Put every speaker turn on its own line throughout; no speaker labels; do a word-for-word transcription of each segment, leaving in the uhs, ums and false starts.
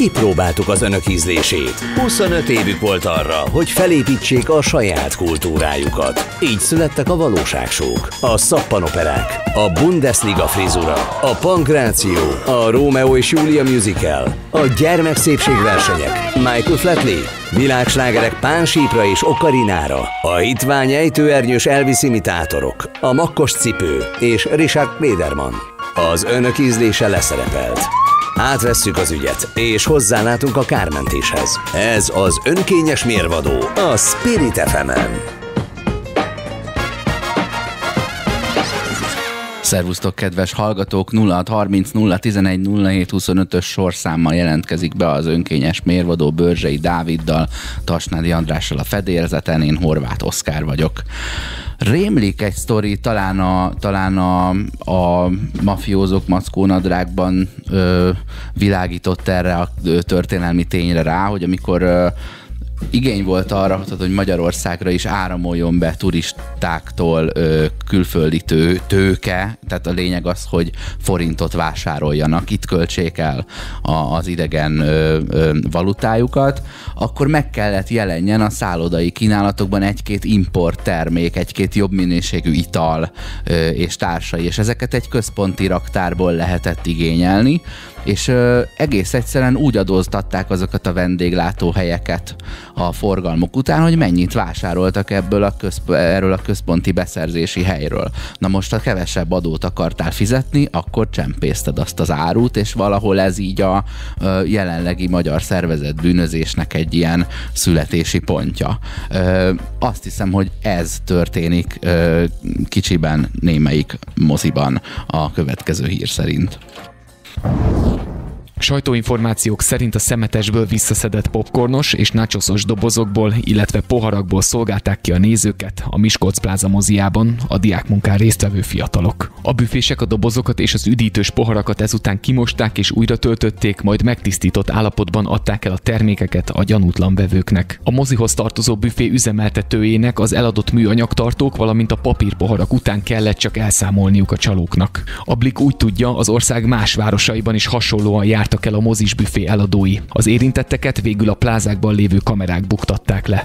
kipróbáltuk az önök ízlését. huszonöt évük volt arra, hogy felépítsék a saját kultúrájukat. Így születtek a valóságsók, a szappanoperák, a Bundesliga frizura, a pankráció, a Rómeó és Júlia musical, a gyermekszépségversenyek, Michael Flatley, világslágerek Pánsípra és Okarinára, a hitvány ejtőernyős Elvis imitátorok, a makkos cipő és Richard Klederman. Az önök ízlése leszerepelt. Átvesszük az ügyet, és hozzálátunk a kármentéshez. Ez az önkényes mérvadó a Spirit ef emen.
Szervusztok, kedves hallgatók! nulla hat harminc nulla tizenegy nulla hét huszonötös sorszámmal jelentkezik be az önkényes mérvadó Börzsei Dáviddal, Tasnádi Andrással a fedélzeten, én Horváth Oszkár vagyok. Rémlik egy sztori, talán a, talán a, a mafiózók mackónadrágban ö, világított erre a történelmi tényre rá, hogy amikor ö, igény volt arra, hogy Magyarországra is áramoljon be turistáktól ö, külföldi tő, tőke, tehát a lényeg az, hogy forintot vásároljanak, itt költsék el a, az idegen ö, ö, valutájukat, akkor meg kellett jelenjen a szállodai kínálatokban egy-két import termék, egy-két jobb minőségű ital ö, és társai, és ezeket egy központi raktárból lehetett igényelni, és ö, egész egyszerűen úgy adóztatták azokat a vendéglátóhelyeket a forgalmuk után, hogy mennyit vásároltak ebből a közp- erről a központi beszerzési helyről. Na most, ha kevesebb adót akartál fizetni, akkor csempészted azt az árut, és valahol ez így a ö, jelenlegi magyar szervezett bűnözésnek egy ilyen születési pontja. Ö, azt hiszem, hogy ez történik ö, kicsiben némelyik moziban a következő hír szerint.
Sajtóinformációk szerint a szemetesből visszaszedett popcornos és nachosos dobozokból, illetve poharakból szolgálták ki a nézőket a Miskolc Pláza moziában a diákmunkán résztvevő fiatalok. A büfések a dobozokat és az üdítős poharakat ezután kimosták és újra töltötték, majd megtisztított állapotban adták el a termékeket a gyanútlan vevőknek. A mozihoz tartozó büfé üzemeltetőjének az eladott műanyagtartók, valamint a papírpoharak után kellett csak elszámolniuk a csalóknak. A Blik úgy tudja, az ország más városaiban is hasonlóan járt el a mozis büfé eladói. Az érintetteket végül a plázákban lévő kamerák buktatták le.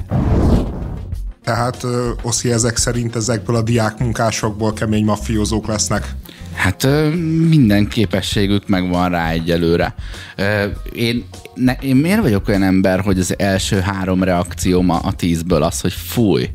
Tehát, Oszi, ezek szerint ezekből a diákmunkásokból kemény mafiózók lesznek?
Hát minden képességük megvan rá egyelőre. Én, ne, én miért vagyok olyan ember, hogy az első három reakcióm a tízből az, hogy fúj,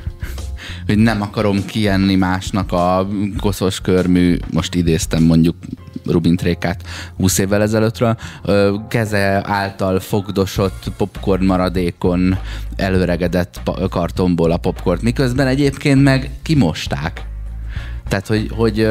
hogy nem akarom kienni másnak a koszos körmű, most idéztem mondjuk Rubin Trékát húsz évvel ezelőttről, keze által fogdosott popcorn maradékon előregedett kartonból a popcornt, miközben egyébként meg kimosták. Tehát, hogy, hogy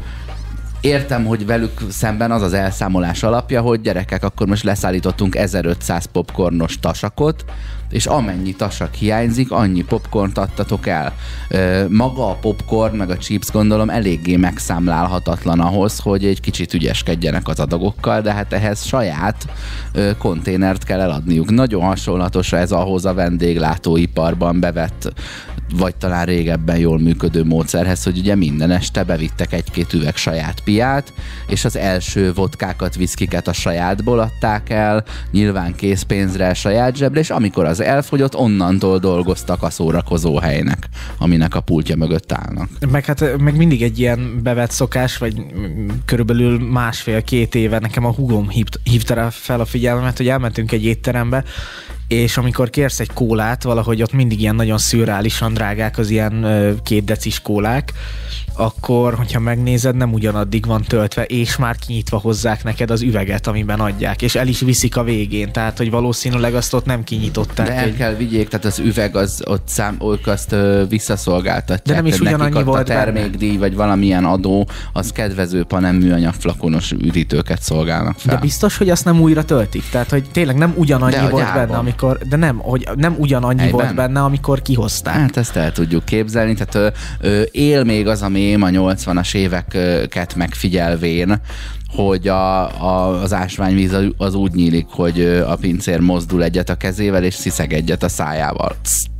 értem, hogy velük szemben az az elszámolás alapja, hogy gyerekek, akkor most leszállítottunk ezerötszáz popcornos tasakot, és amennyi tasak hiányzik, annyi popcornt adtatok el. Maga a popcorn, meg a chips gondolom eléggé megszámlálhatatlan ahhoz, hogy egy kicsit ügyeskedjenek az adagokkal, de hát ehhez saját konténert kell eladniuk. Nagyon hasonlatos ez ahhoz a vendéglátóiparban bevett, vagy talán régebben jól működő módszerhez, hogy ugye minden este bevittek egy-két üveg saját piát, és az első vodkákat, viszkiket a sajátból adták el, nyilván készpénzre, saját zsebre, és amikor az elfogyott, onnantól dolgoztak a szórakozó helynek, aminek a pultja mögött állnak.
Meg hát meg mindig egy ilyen bevett szokás, vagy körülbelül másfél-két éve nekem a húgom hívta rá fel a figyelmemet, hogy elmentünk egy étterembe, és amikor kérsz egy kólát, valahogy ott mindig ilyen nagyon szürreálisan drágák az ilyen két decis kólák, akkor, hogyha megnézed, nem ugyanaddig van töltve, és már kinyitva hozzák neked az üveget, amiben adják, és el is viszik a végén, tehát, hogy valószínűleg azt ott nem kinyitották.
De el
egy...
kell vigyék, tehát az üveg az ott szám, ők azt ö, visszaszolgáltatják.
De nem is ugyanannyi volt
a termékdíj, vagy valamilyen adó, az kedvezőbb, ha nem műanyag flakonos üdítőket szolgálnak fel.
De biztos, hogy azt nem újra töltik? Tehát, hogy tényleg nem ugyanannyi
de
volt benne, amikor, de nem, hogy nem ugyanannyi Helyben? volt benne, amikor kihozták.
Hát ezt el tudjuk képzelni, tehát ö, ö, él még az a mém a nyolcvanas éveket megfigyelvén, hogy a, a, az ásványvíz az úgy nyílik, hogy a pincér mozdul egyet a kezével, és sziszeg egyet a szájával. Pszt.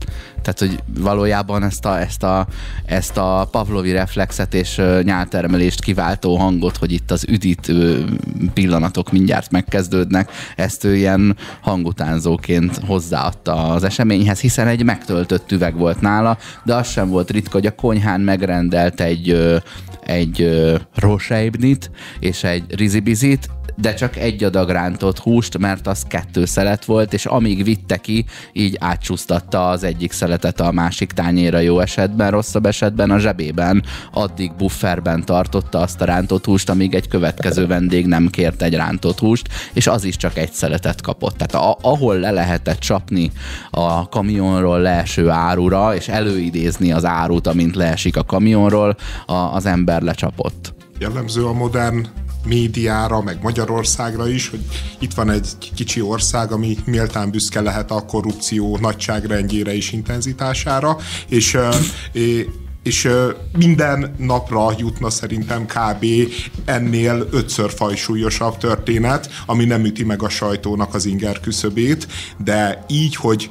Tehát, hogy valójában ezt a, ezt a, ezt a pavlovi reflexet és nyáltermelést kiváltó hangot, hogy itt az üdítő pillanatok mindjárt megkezdődnek, ezt ő ilyen hangutánzóként hozzáadta az eseményhez, hiszen egy megtöltött üveg volt nála, de az sem volt ritka, hogy a konyhán megrendelt egy, egy roseibnit és egy rizibizit, de csak egy adag rántott húst, mert az kettő szelet volt, és amíg vitte ki, így átcsúsztatta az egyik szeletet a másik tányéra jó esetben, rosszabb esetben a zsebében, addig bufferben tartotta azt a rántott húst, amíg egy következő vendég nem kért egy rántott húst, és az is csak egy szeletet kapott. Tehát a, ahol le lehetett csapni a kamionról leeső árura, és előidézni az árut, amint leesik a kamionról, a, az ember lecsapott.
Jellemző a modern médiára, meg Magyarországra is, hogy itt van egy kicsi ország, ami méltán büszke lehet a korrupció nagyságrendjére és intenzitására, és, és minden napra jutna szerintem kb. Ennél ötször fajsúlyosabb történet, ami nem üti meg a sajtónak az inger küszöbét, de így, hogy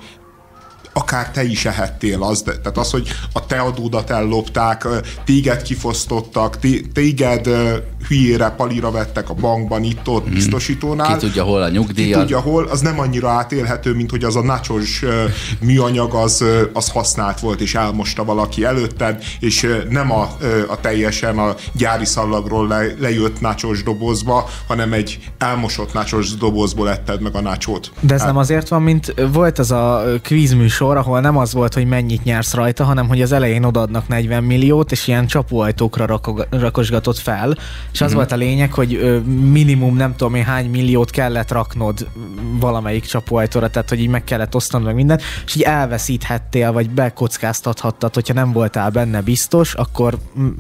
akár te is ehettél az, de, tehát az, hogy a te adódat ellopták, téged kifosztottak, téged hülyére palira vettek a bankban, itt-ott mm. biztosítónál.
Ki tudja hol a nyugdíjat.
Ki tudja hol, az nem annyira átélhető, mint hogy az a nachos műanyag az, az használt volt, és elmosta valaki előtted, és nem a, a teljesen a gyári szallagról le, lejött nachos dobozba, hanem egy elmosott nachos dobozból etted meg a nachót.
De ez hát,
nem
azért van, mint volt az a kvízműsor, ahol nem az volt, hogy mennyit nyersz rajta, hanem hogy az elején odaadnak negyven milliót, és ilyen csapóajtókra rakog, rakosgatott fel, és az mm-hmm. volt a lényeg, hogy ö, minimum nem tudom én hány milliót kellett raknod valamelyik csapóajtóra, tehát hogy így meg kellett osztanod meg mindent, és így elveszíthettél, vagy bekockáztathattad, hogyha nem voltál benne biztos, akkor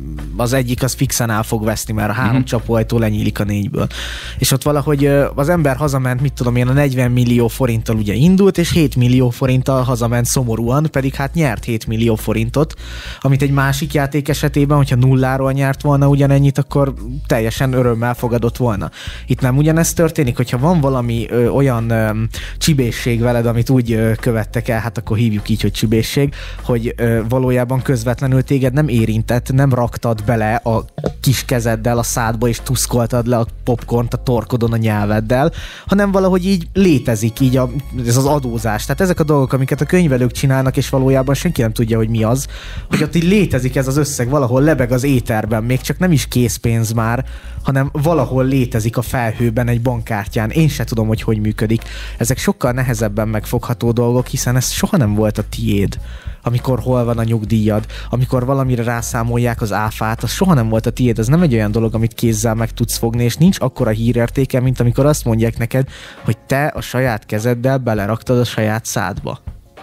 az egyik az fixen el fog veszni, mert a három mm-hmm. csapóajtó lenyílik a négyből. És ott valahogy ö, az ember hazament, mit tudom én, a negyven millió forinttal ugye indult, és hét millió forinttal hazament szomorúan, pedig hát nyert hét millió forintot, amit egy másik játék esetében, hogyha nulláról nyert volna ugyanennyit, akkor teljesen örömmel fogadott volna. Itt nem ugyanezt történik, hogyha van valami ö, olyan ö, csibészség veled, amit úgy ö, követtek el, hát akkor hívjuk így, hogy csibészség, hogy ö, valójában közvetlenül téged nem érintett, nem raktad bele a kis kezeddel a szádba, és tuszkoltad le a popcornt a torkodon a nyelveddel, hanem valahogy így létezik így a, ez az adózás. Tehát ezek a dolgok, amiket a könyvelők csinálnak, és valójában senki nem tudja, hogy mi az, hogy ott így létezik ez az összeg, valahol lebeg az éterben, még csak nem is készpénz már, hanem valahol létezik a felhőben egy bankkártyán. Én se tudom, hogy hogy működik. Ezek sokkal nehezebben megfogható dolgok, hiszen ez soha nem volt a tiéd. Amikor hol van a nyugdíjad, amikor valamire rászámolják az áfát, az soha nem volt a tiéd. Ez nem egy olyan dolog, amit kézzel meg tudsz fogni, és nincs akkora hírértéke, mint amikor azt mondják neked, hogy te a saját kezeddel beleraktad a saját szádba.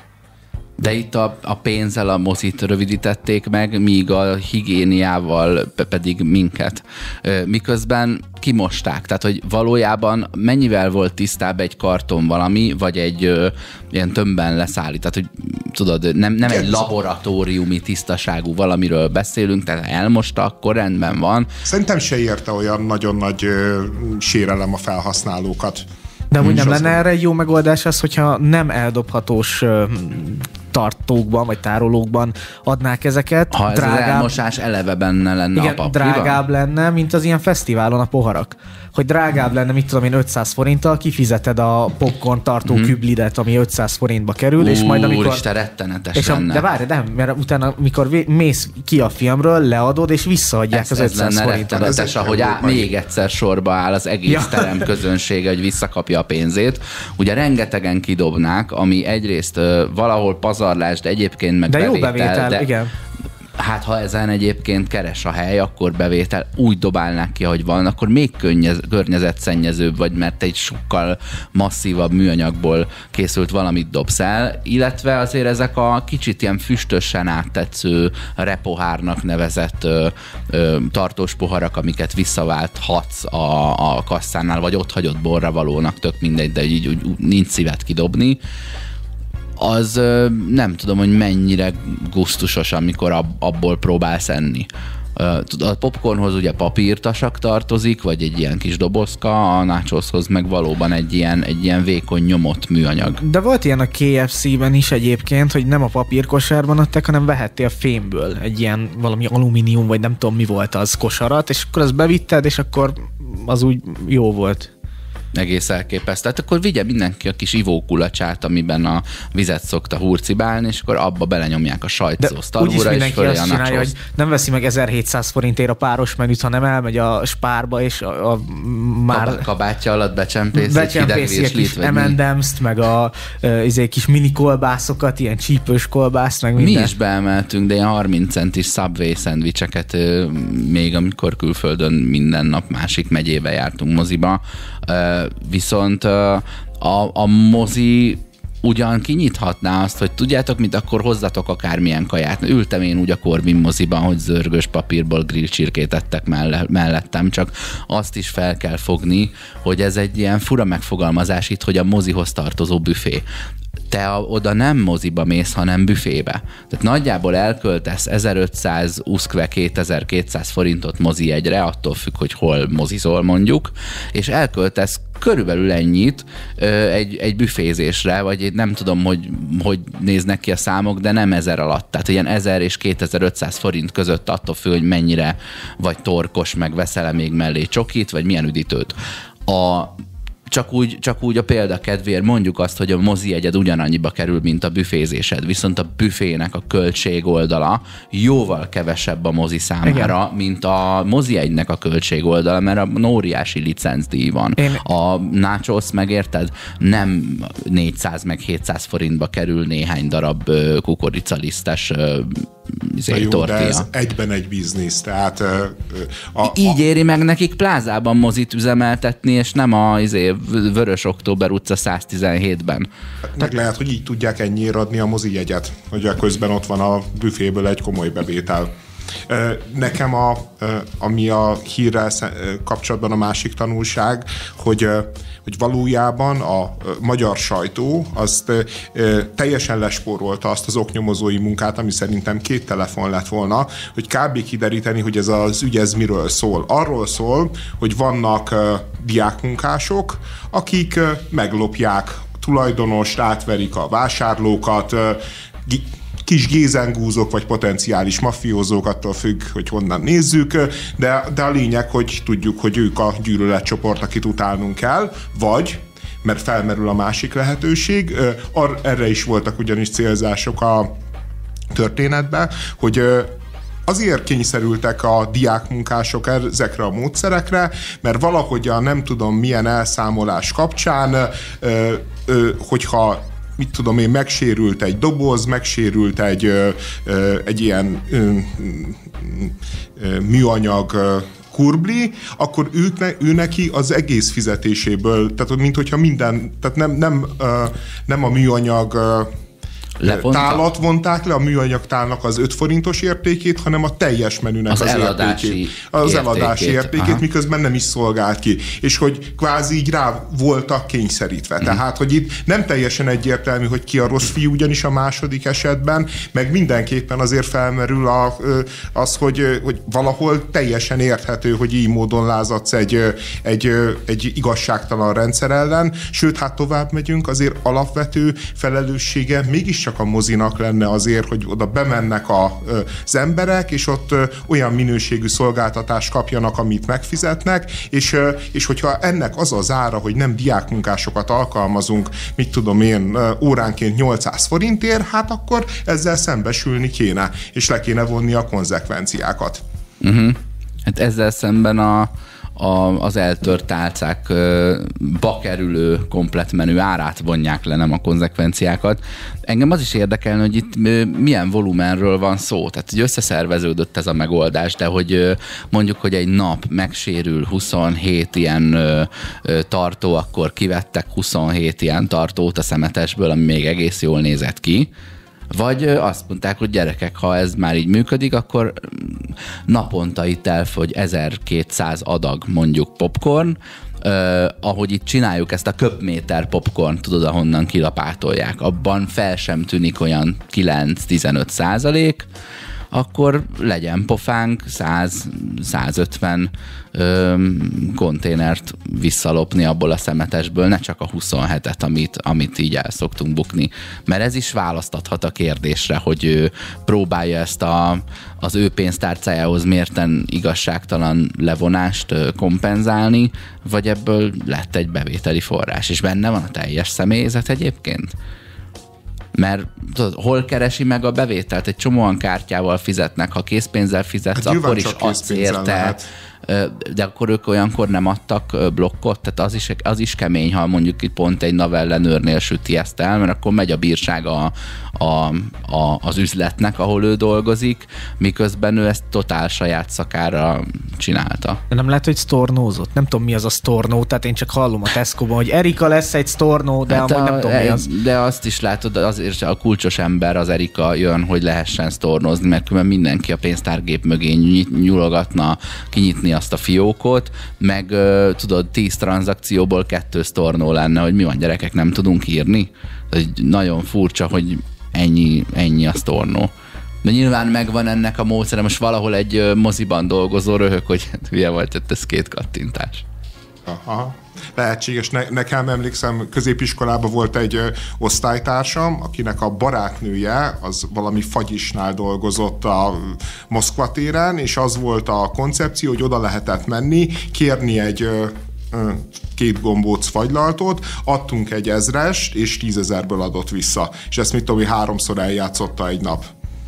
De itt a, a pénzzel a mozit rövidítették meg, míg a higiéniával pedig minket. Miközben kimosták. Tehát, hogy valójában mennyivel volt tisztább egy karton valami, vagy egy ö, ilyen tömbben leszállít. Tehát, hogy tudod, nem, nem egy laboratóriumi tisztaságú valamiről beszélünk, tehát elmosta, akkor rendben van.
Szerintem se érte olyan nagyon nagy ö, sérelem a felhasználókat.
De úgy nem lenne erre egy jó megoldás az, hogyha nem eldobhatós ö, tartókban, vagy tárolókban adnák ezeket.
Ha ez drágább, az elmosás eleve benne lenne, igen, a papír.
Drágább lenne, mint az ilyen fesztiválon a poharak. Hogy drágább lenne, mit tudom én, ötszáz forinttal kifizeted a popcorn tartó mm-hmm. küblidet, ami ötszáz forintba kerül,
Úr,
és majd amikor...
Úristen, rettenetes
és a,
lenne.
De várj, nem, mert utána, mikor mész ki a filmről, leadod, és visszaadják
ez,
az ötszáz forintot.
Rettenetes, ahogy á, még egyszer sorba áll az egész ja. terem közönsége, hogy visszakapja a pénzét. Ugye rengetegen kidobnák, ami egyrészt uh, valahol pazarlás, de egyébként meg
de
bevétel.
jó bevétel,
de,
igen.
Hát ha ezen egyébként keres a hely, akkor bevétel, úgy dobálnák ki, ahogy van, akkor még könnyez, környezetszennyezőbb vagy, mert egy sokkal masszívabb műanyagból készült valamit dobsz el, illetve azért ezek a kicsit ilyen füstösen áttetsző repohárnak nevezett ö, ö, tartós poharak, amiket visszaválthatsz a, a kasszánál, vagy ott hagyott borravalónak, tök mindegy, de így úgy, nincs szívet kidobni. Az nem tudom, hogy mennyire gusztusos, amikor ab, abból próbálsz enni. A popcornhoz ugye papírtasak tartozik, vagy egy ilyen kis dobozka, a nachoshoz meg valóban egy ilyen, egy ilyen vékony nyomott műanyag.
De volt ilyen a ká ef cé-ben is egyébként, hogy nem a papírkosárban adták, hanem vehettél fémből egy ilyen valami alumínium, vagy nem tudom mi volt az kosarat, és akkor azt bevitted, és akkor az úgy jó volt.
Egész elképesztő. Tehát akkor vigye mindenki a kis ivókulacsát, amiben a vizet szokta hurcibálni, és akkor abba belenyomják a sajtszószt alulra, és fölé a nachos.
Hogy nem veszi meg ezerhétszáz forintért a páros menüt, hanem elmegy a Spárba, és a, a már...
kabátja alatt becsempészi,
becsempészi a kis em and em's-t, meg a uh, izé, kis mini kolbászokat, ilyen csípős kolbászt, meg minden.
Mi is beemeltünk, de ilyen harminc centis Subway szendvicseket uh, még amikor külföldön minden nap másik megyébe jártunk moziba. Uh, viszont uh, a, a mozi ugyan kinyithatná azt, hogy tudjátok, mint akkor hozzatok akármilyen kaját. Ültem én úgy a Corvin moziban, hogy zörgős papírból grillcsirkét ettek mellettem, csak azt is fel kell fogni, hogy ez egy ilyen fura megfogalmazás itt, hogy a mozihoz tartozó büfé. Te a, oda nem moziba mész, hanem büfébe. Tehát nagyjából elköltesz ezerötszáz, uszkve kétezer-kétszáz forintot mozi egyre, attól függ, hogy hol mozizol mondjuk, és elköltesz körülbelül ennyit ö, egy, egy büfézésre, vagy egy, nem tudom, hogy, hogy néznek ki a számok, de nem ezer alatt. Tehát ilyen ezer és kétezer-ötszáz forint között attól függ, hogy mennyire vagy torkos, meg veszel még mellé csokit, vagy milyen üdítőt. A Csak úgy, csak úgy a példa kedvéért mondjuk azt, hogy a mozi jegyed ugyanannyiba kerül, mint a büfézésed, viszont a büfének a költség oldala jóval kevesebb a mozi számára, igen, mint a mozi jegynek a költség oldala, mert a óriási licencdíj van. Én... A nachos, megérted, nem négyszáz meg hétszáz forintba kerül néhány darab kukoricalisztes
izé, jó, tortilla. De ez egyben egy biznisz, tehát
a, a... így éri meg nekik plázában mozit üzemeltetni, és nem a izé, Vörös Október utca száztizenhétben.
Meg lehet, hogy így tudják ennyiért adni a mozi jegyet, hogy a közben ott van a büféből egy komoly bevétel. Nekem, a, ami a hírrel kapcsolatban a másik tanulság, hogy, hogy valójában a magyar sajtó azt teljesen lespórolta azt az oknyomozói munkát, ami szerintem két telefon lett volna, hogy kb. Kideríteni, hogy ez az ügy ez miről szól. Arról szól, hogy vannak diákmunkások, akik meglopják tulajdonost, átverik a vásárlókat, kis gézengúzók, vagy potenciális maffiózók, attól függ, hogy honnan nézzük, de, de a lényeg, hogy tudjuk, hogy ők a gyűlöletcsoport, akit utálnunk kell, vagy, mert felmerül a másik lehetőség, erre is voltak ugyanis célzások a történetben, hogy azért kényszerültek a diákmunkások ezekre a módszerekre, mert valahogy a nem tudom milyen elszámolás kapcsán, hogyha mit tudom én, megsérült egy doboz, megsérült egy, ö, ö, egy ilyen ö, ö, műanyag ö, kurbli, akkor ők ne, ő neki az egész fizetéséből, tehát mint hogyha minden, tehát nem, nem, ö, nem a műanyag ö, Levonta? tálat vonták le, a műanyag tálnak az öt forintos értékét, hanem a teljes menünek az, az értékét. Az értékét. eladási értékét, aha, miközben nem is szolgált ki. És hogy kvázi így rá voltak kényszerítve. Mm. Tehát, hogy itt nem teljesen egyértelmű, hogy ki a rossz fiú, ugyanis a második esetben, meg mindenképpen azért felmerül a, az, hogy, hogy valahol teljesen érthető, hogy így módon lázadsz egy, egy, egy igazságtalan rendszer ellen. Sőt, hát tovább megyünk, azért alapvető felelőssége mégis csak a mozinak lenne azért, hogy oda bemennek a, az emberek, és ott olyan minőségű szolgáltatást kapjanak, amit megfizetnek, és, és hogyha ennek az az ára, hogy nem diákmunkásokat alkalmazunk, mit tudom én, óránként nyolcszáz forintért, hát akkor ezzel szembesülni kéne, és le kéne vonni a konzekvenciákat.
Uh-huh. Hát ezzel szemben a A, az eltört tálcákba kerülő komplett menü árát vonják le, nem a konzekvenciákat. Engem az is érdekelne, hogy itt milyen volumenről van szó. Tehát, hogy összeszerveződött ez a megoldás, de hogy mondjuk, hogy egy nap megsérül huszonhét ilyen tartó, akkor kivettek huszonhét ilyen tartót a szemetesből, ami még egész jól nézett ki. Vagy azt mondták, hogy gyerekek, ha ez már így működik, akkor naponta itt elfogy ezerkétszáz adag mondjuk popcorn, Uh, ahogy itt csináljuk ezt a köbméter popcorn, tudod, ahonnan kilapátolják, abban fel sem tűnik olyan kilenc-tizenöt százalék, akkor legyen pofánk száz-százötven konténert visszalopni abból a szemetesből, ne csak a huszonhetet, amit, amit így el szoktunk bukni. Mert ez is választathat a kérdésre, hogy ő próbálja ezt a, az ő pénztárcájához mérten igazságtalan levonást kompenzálni, vagy ebből lett egy bevételi forrás, és benne van a teljes személyzet egyébként. Mert tudod, hol keresi meg a bevételt? Egy csomóan kártyával fizetnek, ha készpénzzel fizetsz, hát akkor is adsz érte. Lehet. De akkor ők olyankor nem adtak blokkot, tehát az is, az is kemény, ha mondjuk itt pont egy navellenőrnél süti ezt el, mert akkor megy a bírság a, a, a, az üzletnek, ahol ő dolgozik, miközben ő ezt totál saját szakára csinálta.
De nem lehet, hogy sztornózott? Nem tudom, mi az a sztornó, tehát én csak hallom a Tesco-ban, hogy Erika lesz egy sztornó, de hát a, nem tudom, mi az.
De azt is látod, azért a kulcsos ember, az Erika jön, hogy lehessen sztornózni, mert különben mindenki a pénztárgép mögé nyulogatna, kinyitni azt a fiókot, meg tudod, tíz tranzakcióból kettő sztornó lenne, hogy mi van, gyerekek, nem tudunk írni? Ez nagyon furcsa, hogy ennyi, ennyi a sztornó. De nyilván megvan ennek a módszere, most valahol egy moziban dolgozó röhög, hogy hülye volt, ez két kattintás.
Aha. Lehetséges. Ne, nekem emlékszem, középiskolában volt egy ö, osztálytársam, akinek a barátnője az valami fagyisnál dolgozott a Moszkva téren, és az volt a koncepció, hogy oda lehetett menni, kérni egy ö, ö, két gombóc fagylaltot, adtunk egy ezrest, és tízezerből adott vissza. És ezt mit tudom, hogy háromszor eljátszotta egy nap.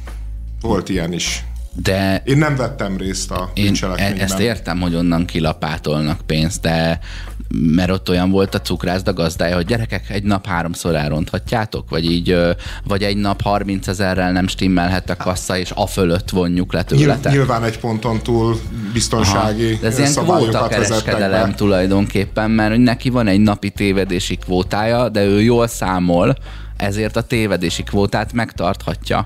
Volt ilyen is.
De
én nem vettem részt a bűncselekményben.
Ezt értem, hogy onnan kilapátolnak pénzt, de mert ott olyan volt a cukrászda gazdája, hogy gyerekek, egy nap háromszor elronthatjátok, vagy így, vagy egy nap harmincezerrel nem stimmelhet a kassa, és a fölött vonjuk le tőletek.
Nyilván egy ponton túl biztonsági
Aha. Ez ilyen kvótakereskedelem tulajdonképpen, mert neki van egy napi tévedési kvótája, de ő jól számol, ezért a tévedési kvótát megtarthatja.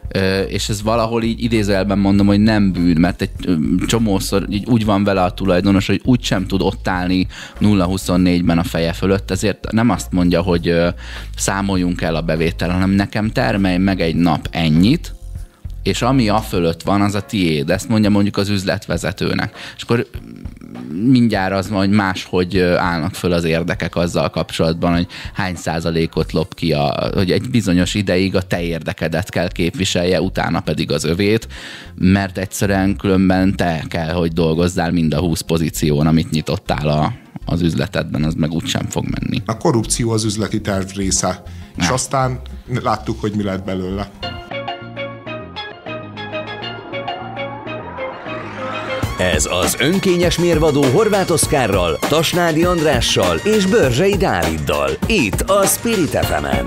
És ez valahol így idézőjelben mondom, hogy nem bűn, mert egy csomószor így úgy van vele a tulajdonos, hogy úgy sem tud ott állni nulla huszonnégyben a feje fölött, ezért nem azt mondja, hogy számoljunk el a bevétel, hanem nekem termelj meg egy nap ennyit, és ami a fölött van, az a tiéd. Ezt mondja mondjuk az üzletvezetőnek. És akkor mindjárt az van, hogy máshogy állnak föl az érdekek azzal kapcsolatban, hogy hány százalékot lop ki, a, hogy egy bizonyos ideig a te érdekedet kell képviselje, utána pedig az övét, mert egyszerűen különben te kell, hogy dolgozzál mind a húsz pozíción, amit nyitottál a, az üzletedben, az meg úgysem fog menni.
A korrupció az üzleti terv része, és
ne.
Aztán láttuk, hogy mi lett belőle.
Ez az önkényes mérvadó Horváth Oszkárral, Tasnádi Andrással és Börzsei Dáviddal. Itt a Spirit ef emen.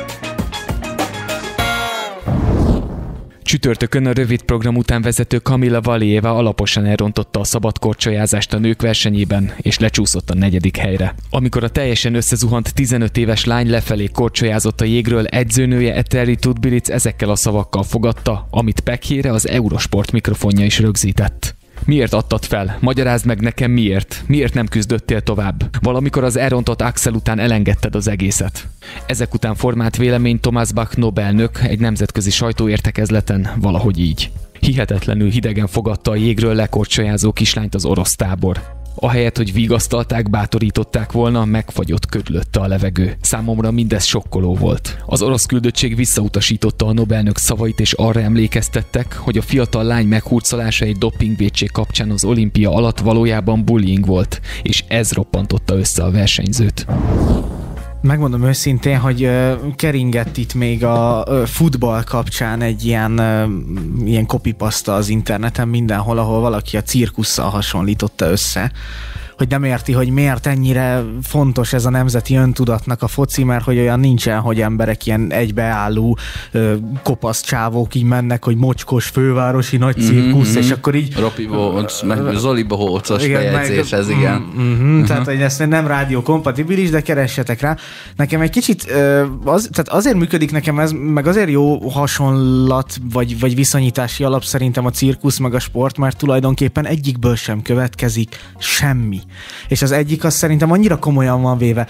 Csütörtökön a rövid program után vezető Kamila Valieva alaposan elrontotta a szabad korcsolyázást a nők versenyében, és lecsúszott a negyedik helyre. Amikor a teljesen összezuhant tizenöt éves lány lefelé korcsolyázott a jégről, edzőnője Eteri Tudbilic ezekkel a szavakkal fogadta, amit Pekhére az Eurosport mikrofonja is rögzített. Miért adtad fel? Magyarázd meg nekem miért. Miért nem küzdöttél tovább? Valamikor az elrontott Axel után elengedted az egészet. Ezek után formált vélemény Thomas Bach Nobelnök egy nemzetközi sajtóértekezleten valahogy így. Hihetetlenül hidegen fogadta a jégről lekorcsolyázó kislányt az orosz tábor. Ahelyett, hogy vigasztalták, bátorították volna, megfagyott körülötte a levegő. Számomra mindez sokkoló volt. Az orosz küldöttség visszautasította a Nobelnök szavait, és arra emlékeztettek, hogy a fiatal lány meghurcolása egy dopingvétség kapcsán az olimpia alatt valójában bullying volt, és ez roppantotta össze a versenyzőt.
Megmondom őszintén, hogy uh, keringett itt még a uh, futball kapcsán egy ilyen, uh, ilyen copypasta az interneten mindenhol, ahol valaki a cirkusszal hasonlította össze, hogy nem érti, hogy miért ennyire fontos ez a nemzeti öntudatnak a foci, mert hogy olyan nincsen, hogy emberek ilyen egybeálló ö, kopasz csávók így mennek, hogy mocskos fővárosi nagy cirkusz, mm-hmm. és akkor így...
Ropi Bohóc, meg Zoli Bohócos fejegyzés, ez igen.
Mm-hmm, uh-huh. Tehát, hogy ez nem rádió kompatibilis, de keressetek rá. Nekem egy kicsit, az, tehát azért működik nekem ez, meg azért jó hasonlat, vagy, vagy viszonyítási alap szerintem a cirkusz, meg a sport, mert tulajdonképpen egyikből sem következik semmi. És az egyik az szerintem annyira komolyan van véve,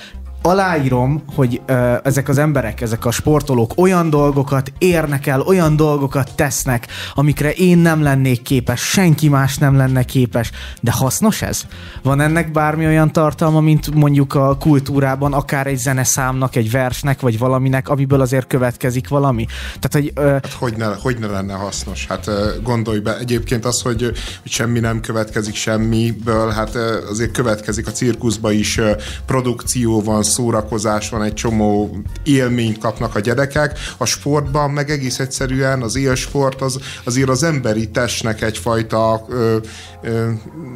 aláírom, hogy ö, ezek az emberek, ezek a sportolók olyan dolgokat érnek el, olyan dolgokat tesznek, amikre én nem lennék képes, senki más nem lenne képes, de hasznos ez? Van ennek bármi olyan tartalma, mint mondjuk a kultúrában, akár egy zeneszámnak, egy versnek, vagy valaminek, amiből azért következik valami? Tehát, hogy... Ö...
Hát hogy ne, hogy ne lenne hasznos? Hát gondolj be, egyébként az, hogy, hogy semmi nem következik semmiből, hát azért következik a cirkuszba is, produkció van, szórakozás van, egy csomó élményt kapnak a gyerekek. A sportban meg egész egyszerűen az élsport az, azért az emberi testnek egyfajta ö, ö,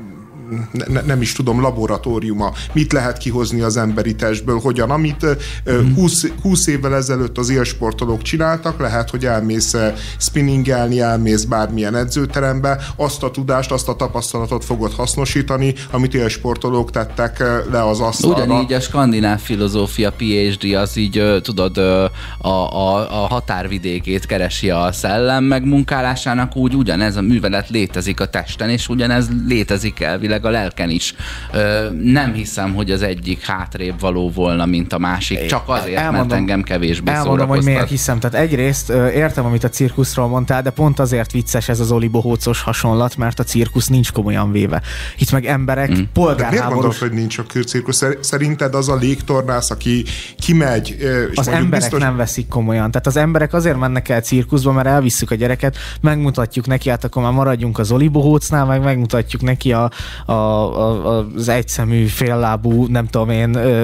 Ne, nem is tudom, laboratóriuma. Mit lehet kihozni az emberi testből, hogyan. Amit mm. húsz, húsz évvel ezelőtt az élsportolók csináltak, lehet, hogy elmész spinningelni, elmész bármilyen edzőterembe, azt a tudást, azt a tapasztalatot fogod hasznosítani, amit élsportolók tettek le az asztalra.
Ugyanígy a skandináv filozófia pé há dé az így, tudod, a, a, a határvidékét keresi a szellem megmunkálásának, úgy ugyanez a művelet létezik a testen, és ugyanez létezik elvileg a lelken is. Ö, nem hiszem, hogy az egyik hátrébb való volna, mint a másik. Csak azért, elmondom, mert engem kevésbé
elmondom,
szórakoztat.
hogy miért hiszem. Tehát egyrészt értem, amit a cirkuszról mondtál, de pont azért vicces ez az Oli Bohócos hasonlat, mert a cirkusz nincs komolyan véve. Itt meg emberek mm. polgárháborús...
Miért mondod, hogy nincs a cirkusz? Szerinted az a légtornász, aki kimegy... És
az emberek
biztos... nem
veszik komolyan. Tehát az emberek azért mennek el cirkuszba, mert elvisszük a gyereket, megmutatjuk neki, hát akkor már maradjunk az Oli Bohócnál, meg megmutatjuk neki a A, a, az egyszemű, féllábú, nem tudom én... Ö...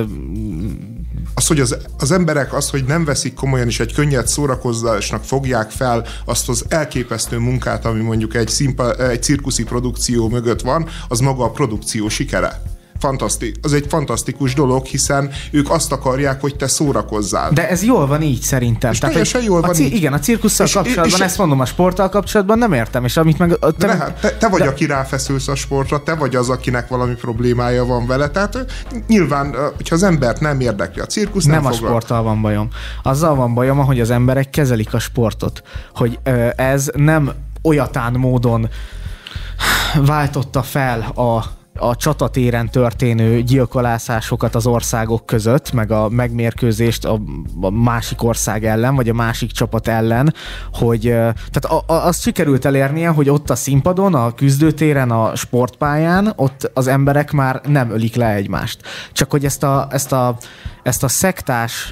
Az, hogy az, az emberek az, hogy nem veszik komolyan és egy könnyed szórakozásnak fogják fel azt az elképesztő munkát, ami mondjuk egy, színpa, egy cirkuszi produkció mögött van, az maga a produkció sikere. Fantaszti- az egy fantasztikus dolog, hiszen ők azt akarják, hogy te szórakozzál.
De ez jól van így szerintem.
És
Tehát,
teljesen jól van
ci-
így.
Igen, a cirkusszal és, kapcsolatban, és, ezt mondom, a sporttal kapcsolatban nem értem, és amit meg... Te,
de hát, te, te vagy, de... aki ráfeszülsz a sportra, te vagy az, akinek valami problémája van vele, tehát nyilván, hogyha az embert nem érdekli a cirkusz, nem,
nem a
foglal.
sporttal van bajom. Azzal van bajom, hogy az emberek kezelik a sportot. Hogy ö, ez nem olyatán módon váltotta fel a a csatatéren történő gyilkolászásokat az országok között, meg a megmérkőzést a, a másik ország ellen, vagy a másik csapat ellen, hogy tehát a, a, azt sikerült elérnie, hogy ott a színpadon, a küzdőtéren, a sportpályán, ott az emberek már nem ölik le egymást. Csak hogy ezt a, ezt a, ezt a szektás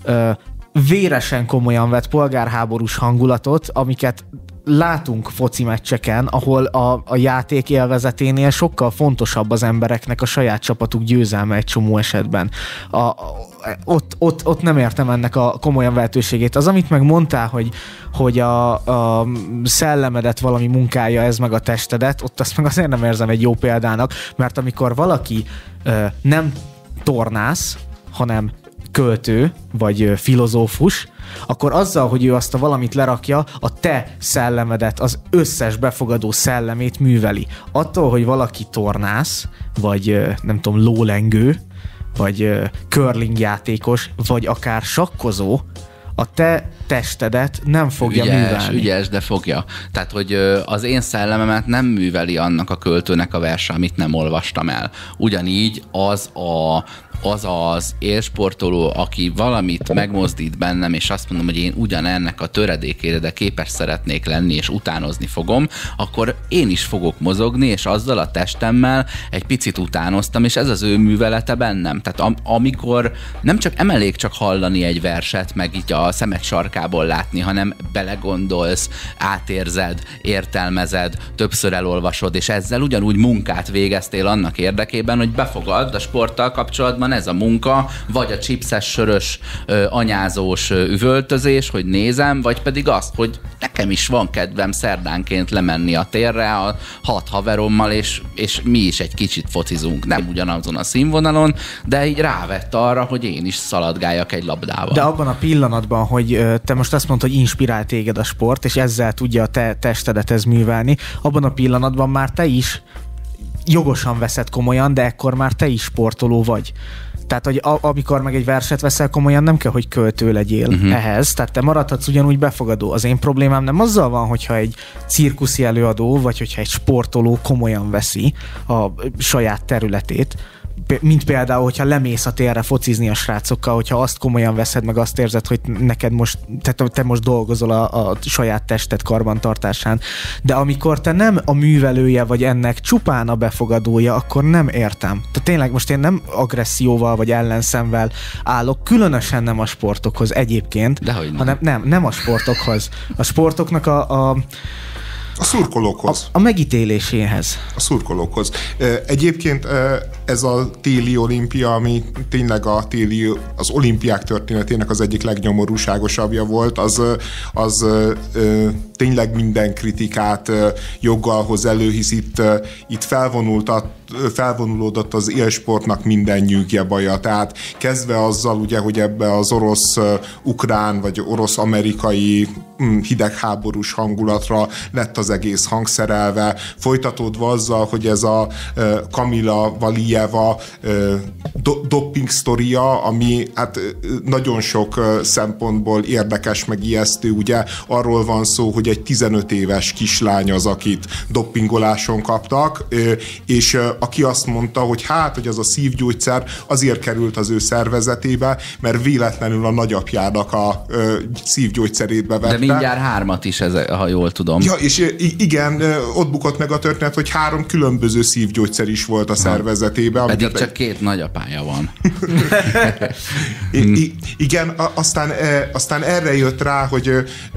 véresen komolyan vett polgárháborús hangulatot, amiket látunk foci meccseken, ahol a, a játék élvezeténél sokkal fontosabb az embereknek a saját csapatuk győzelme egy csomó esetben. A, a, ott, ott, ott nem értem ennek a komolyan vehetőségét. Az, amit meg mondtál, hogy, hogy a, a szellemedet valami munkálja ez meg a testedet, ott azt meg azért nem érzem egy jó példának, mert amikor valaki ö, nem tornász, hanem költő, vagy filozófus, akkor azzal, hogy ő azt a valamit lerakja, a te szellemedet, az összes befogadó szellemét műveli. Attól, hogy valaki tornász, vagy nem tudom, lólengő, vagy curling játékos, vagy akár sakkozó, a te testedet nem fogja
ügyes,
művelni.
Ügyes, de fogja. Tehát, hogy az én szellememet nem műveli annak a költőnek a verse, amit nem olvastam el. Ugyanígy az a az az élsportoló, aki valamit megmozdít bennem, és azt mondom, hogy én ugyanennek a töredékére, de képes szeretnék lenni, és utánozni fogom, akkor én is fogok mozogni, és azzal a testemmel egy picit utánoztam, és ez az ő művelete bennem. Tehát am- amikor nem csak emelék csak hallani egy verset, meg így a szemed sarkából látni, hanem belegondolsz, átérzed, értelmezed, többször elolvasod, és ezzel ugyanúgy munkát végeztél annak érdekében, hogy befogadd a sporttal kapcsolatban ez a munka, vagy a chipses, sörös, anyázós üvöltözés, hogy nézem, vagy pedig azt, hogy nekem is van kedvem szerdánként lemenni a térre a hat haverommal, és, és mi is egy kicsit focizunk. Nem ugyanazon a színvonalon, de így rávett arra, hogy én is szaladgáljak egy labdával.
De abban a pillanatban, hogy te most azt mondtad, hogy inspirál téged a sport, és ezzel tudja a te testedet ez művelni, abban a pillanatban már te is jogosan veszed komolyan, de ekkor már te is sportoló vagy. Tehát, hogy a, amikor meg egy verset veszel komolyan, nem kell, hogy költő legyél uh-huh. ehhez. Tehát te maradhatsz ugyanúgy befogadó. Az én problémám nem azzal van, hogyha egy cirkuszi előadó, vagy hogyha egy sportoló komolyan veszi a saját területét, mint például, hogyha lemész a térre focizni a srácokkal, hogyha azt komolyan veszed, meg azt érzed, hogy neked most, te, te most dolgozol a, a saját tested karbantartásán, de amikor te nem a művelője vagy ennek, csupán a befogadója, akkor nem értem. Tehát tényleg most én nem agresszióval vagy ellenszemvel állok, különösen nem a sportokhoz egyébként,
Dehogy nem.
hanem nem, nem a sportokhoz. A sportoknak a, a
A szurkolókhoz.
A, a megítéléséhez.
A szurkolókhoz. Egyébként ez a téli olimpia, ami tényleg a téli, az olimpiák történetének az egyik legnyomorúságosabbja volt, az, az tényleg minden kritikát joggal hoz elő, hisz itt, itt felvonult a felvonulódott az élsportnak minden nyűgje baja. Tehát kezdve azzal, ugye, hogy ebbe az orosz-ukrán vagy orosz-amerikai hidegháborús hangulatra lett az egész hangszerelve, folytatódva azzal, hogy ez a Kamila Valieva do- doping sztoria, ami hát nagyon sok szempontból érdekes, meg ijesztő, ugye arról van szó, hogy egy tizenöt éves kislány az, akit dopingoláson kaptak, és aki azt mondta, hogy hát, hogy az a szívgyógyszer azért került az ő szervezetébe, mert véletlenül a nagyapjának a ö, szívgyógyszerét bevette.
De mindjárt hármat is, ez, ha jól tudom.
Ja, és igen, ott bukott meg a történet, hogy három különböző szívgyógyszer is volt a szervezetében.
Pedig csak két nagyapája van.
I- I- igen, aztán, aztán erre jött rá, hogy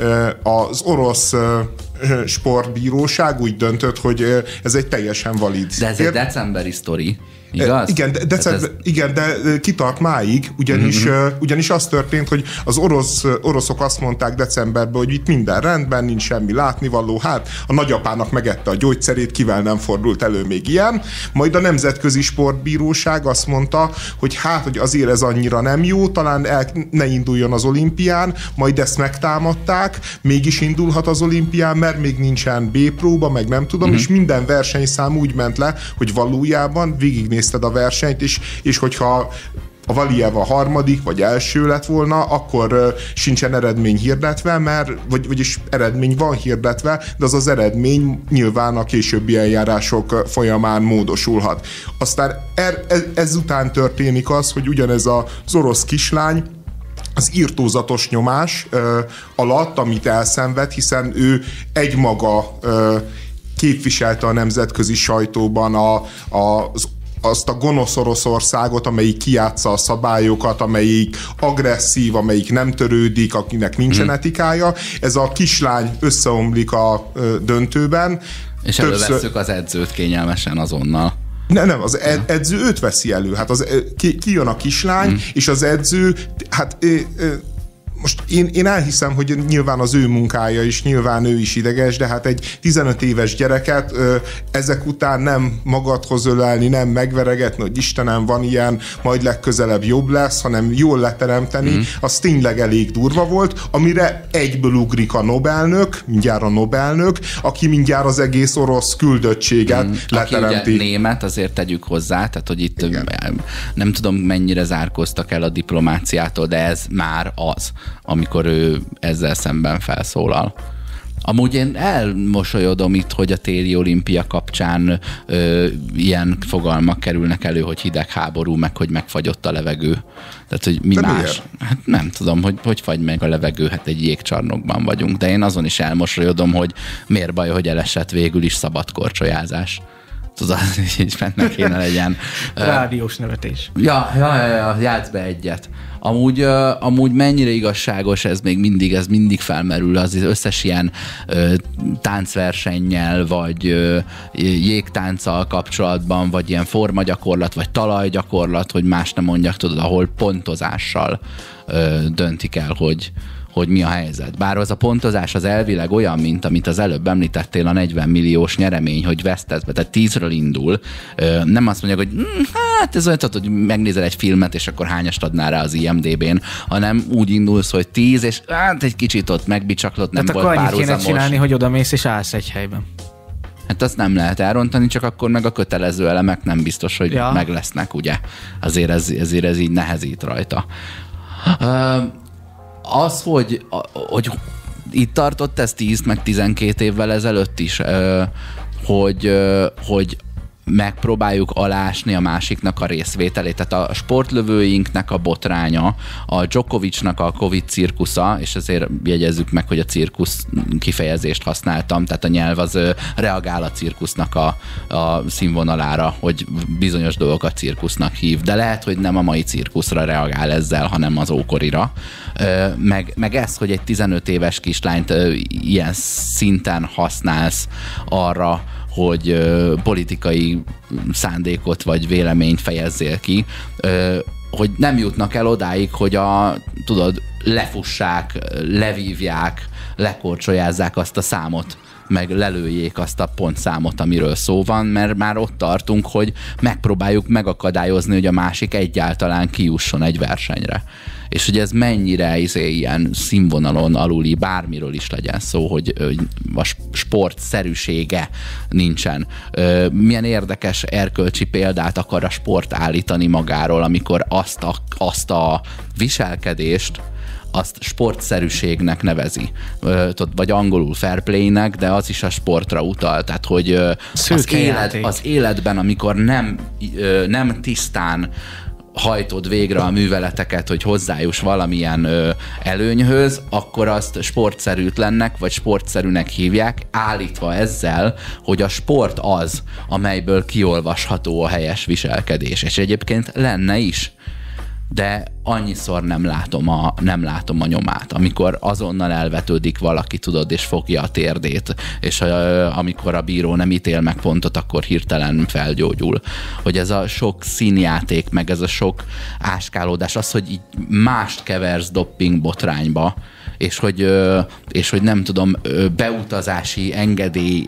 az orosz sportbíróság úgy döntött, hogy ez egy teljesen valid.
De ez egy decemberi sztori, igaz?
Igen, de, december, ez... igen, de kitart máig, ugyanis, uh-huh. ugyanis az történt, hogy az orosz, oroszok azt mondták decemberben, hogy itt minden rendben, nincs semmi látnivaló, hát a nagyapának megette a gyógyszerét, kivel nem fordult elő még ilyen. Majd a Nemzetközi Sportbíróság azt mondta, hogy hát, hogy azért ez annyira nem jó, talán el, ne induljon az olimpián, majd ezt megtámadták, mégis indulhat az olimpián, mert még nincsen B-próba, meg nem tudom, uh-huh. és minden versenyszám úgy ment le, hogy valójában végignézted a versenyt, és, és hogyha a Valieva harmadik vagy első lett volna, akkor uh, sincsen eredmény hirdetve, mert, vagy, vagyis eredmény van hirdetve, de az az eredmény nyilván a későbbi eljárások folyamán módosulhat. Aztán er, ez, ezután történik az, hogy ugyanez az orosz kislány az irtózatos nyomás uh, alatt, amit elszenved, hiszen ő egymaga uh, képviselte a nemzetközi sajtóban a, a, az azt a gonosz Oroszországot, amelyik kijátsza a szabályokat, amelyik agresszív, amelyik nem törődik, akinek nincsen hmm. etikája. Ez a kislány összeomlik a ö, döntőben.
És Többször... elővesszük az edzőt kényelmesen azonnal.
Nem, nem, az ed- edző őt veszi elő. Hát az, ki, ki jön a kislány, hmm. és az edző, hát... Ö, ö, most én, én elhiszem, hogy nyilván az ő munkája is, nyilván ő is ideges, de hát egy tizenöt éves gyereket ö, ezek után nem magadhoz ölelni, nem megveregetni, hogy Istenem, van ilyen, majd legközelebb jobb lesz, hanem jól leteremteni, mm. az tényleg elég durva volt, amire egyből ugrik a Nobelnök, mindjárt a Nobelnök, aki mindjárt az egész orosz küldöttséget mm. leteremti.
Aki ugye német, azért tegyük hozzá, tehát hogy itt igen. nem tudom mennyire zárkóztak el a diplomáciától, de ez már az, amikor ő ezzel szemben felszólal. Amúgy én elmosolyodom itt, hogy a téli olimpia kapcsán ö, ilyen fogalmak kerülnek elő, hogy hidegháború, meg hogy megfagyott a levegő. Tehát, hogy mi
de
más?
Miért?
Hát nem tudom, hogy hogy fagy meg a levegő, hát egy jégcsarnokban vagyunk. De én azon is elmosolyodom, hogy miért baj, hogy elesett végül is szabad korcsolyázás. Tudod, így benne kéne legyen.
Rádiós nevetés.
Ja, ja, ja, ja, játsz be egyet. Amúgy, uh, amúgy mennyire igazságos ez még mindig, ez mindig felmerül az összes ilyen uh, táncversennyel, vagy uh, jégtánccal kapcsolatban, vagy ilyen formagyakorlat, vagy talajgyakorlat, hogy más nem mondjak, tudod, ahol pontozással uh, döntik el, hogy hogy mi a helyzet. Bár az a pontozás az elvileg olyan, mint amit az előbb említettél, a negyven milliós nyeremény, hogy vesztesz be, tehát tízről indul. Nem azt mondják, hogy hm, hát ez olyan, hogy megnézel egy filmet, és akkor hányast adnál rá az I M D B-n, hanem úgy indulsz, hogy tíz, és hát egy kicsit ott megbicsaklott, nem
tehát
volt
párhuzamos. Tehát akkor annyit kéne csinálni, hogy odamész és állsz egy helyben.
Hát azt nem lehet elrontani, csak akkor meg a kötelező elemek nem biztos, hogy ja. meg lesznek, ugye. Azért ez, ezért ez így nehezít rajta. Uh, Az, hogy, hogy itt tartott ez tíz, meg tizenkét évvel ezelőtt is, hogy, hogy megpróbáljuk alásni a másiknak a részvételét. Tehát a sportlövőinknek a botránya, a Djokovicnak a Covid cirkusza, és azért jegyezzük meg, hogy a cirkusz kifejezést használtam, tehát a nyelv az reagál a cirkusznak a, a színvonalára, hogy bizonyos dolgokat cirkusznak hív, de lehet, hogy nem a mai cirkuszra reagál ezzel, hanem az ókorira. Meg, meg ez, hogy egy tizenöt éves kislányt ilyen szinten használsz arra, hogy ö, politikai szándékot vagy véleményt fejezzél ki, ö, hogy nem jutnak el odáig, hogy a, tudod, lefussák, levívják, lekorcsolyázzák azt a számot, meg lelőjék azt a pontszámot, amiről szó van, mert már ott tartunk, hogy megpróbáljuk megakadályozni, hogy a másik egyáltalán kijusson egy versenyre. És hogy ez mennyire izé, ilyen színvonalon aluli, bármiről is legyen szó, hogy, hogy a sportszerűsége nincsen. Milyen érdekes erkölcsi példát akar a sport állítani magáról, amikor azt a, azt a viselkedést azt sportszerűségnek nevezi. Vagy angolul fair play-nek, de az is a sportra utal. Tehát, hogy az, élet, az életben, amikor nem, nem tisztán hajtod végre a műveleteket, hogy hozzájuss valamilyen ö, előnyhöz, akkor azt sportszerűtlennek, vagy sportszerűnek hívják, állítva ezzel, hogy a sport az, amelyből kiolvasható a helyes viselkedés. És egyébként lenne is. De annyiszor nem látom a, nem látom a nyomát, amikor azonnal elvetődik valaki, tudod, és fogja a térdét, és a, amikor a bíró nem ítél meg pontot, akkor hirtelen felgyógyul. Hogy ez a sok színjáték, meg ez a sok áskálódás, az, hogy így mást keversz dopping botrányba, és hogy, és hogy nem tudom, beutazási engedély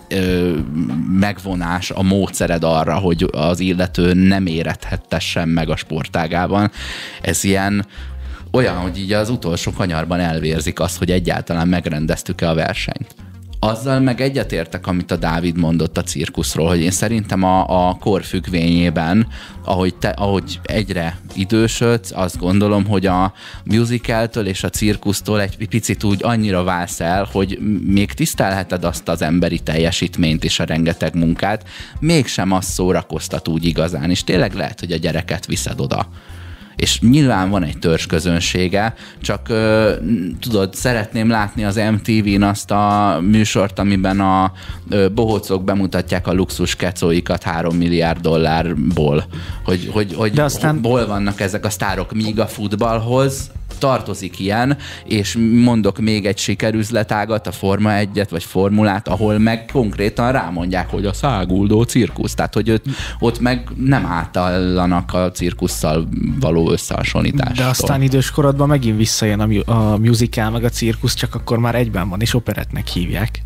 megvonás a módszered arra, hogy az illető nem érethettessen meg a sportágában. Ez ilyen olyan, hogy így az utolsó kanyarban elvérzik azt, hogy egyáltalán megrendeztük-e a versenyt. Azzal meg egyetértek, amit a Dávid mondott a cirkuszról, hogy én szerintem a, a kor függvényében, ahogy, te, ahogy egyre idősödsz, azt gondolom, hogy a musicaltől és a cirkusztól egy picit úgy annyira válsz el, hogy még tisztelheted azt az emberi teljesítményt és a rengeteg munkát, mégsem azt szórakoztat úgy igazán, és tényleg lehet, hogy a gyereket viszed oda. És nyilván van egy törzsközönsége, csak ö, tudod, szeretném látni az em té vén azt a műsort, amiben a ö, bohócok bemutatják a luxus kecóikat három milliárd dollárból. Hogy, hogy, hogy aztán... hol vannak ezek a sztárok, míg a futballhoz tartozik ilyen, és mondok még egy sikerüzletágat, a Forma egyet, vagy Formulát, ahol meg konkrétan rámondják, hogy a száguldó cirkusz. Tehát, hogy ott, ott meg nem átallanak a cirkusszal való összehasonlítástól.
De aztán időskorodban megint visszajön a, a musical, meg a cirkusz, csak akkor már egyben van, és operettnek hívják.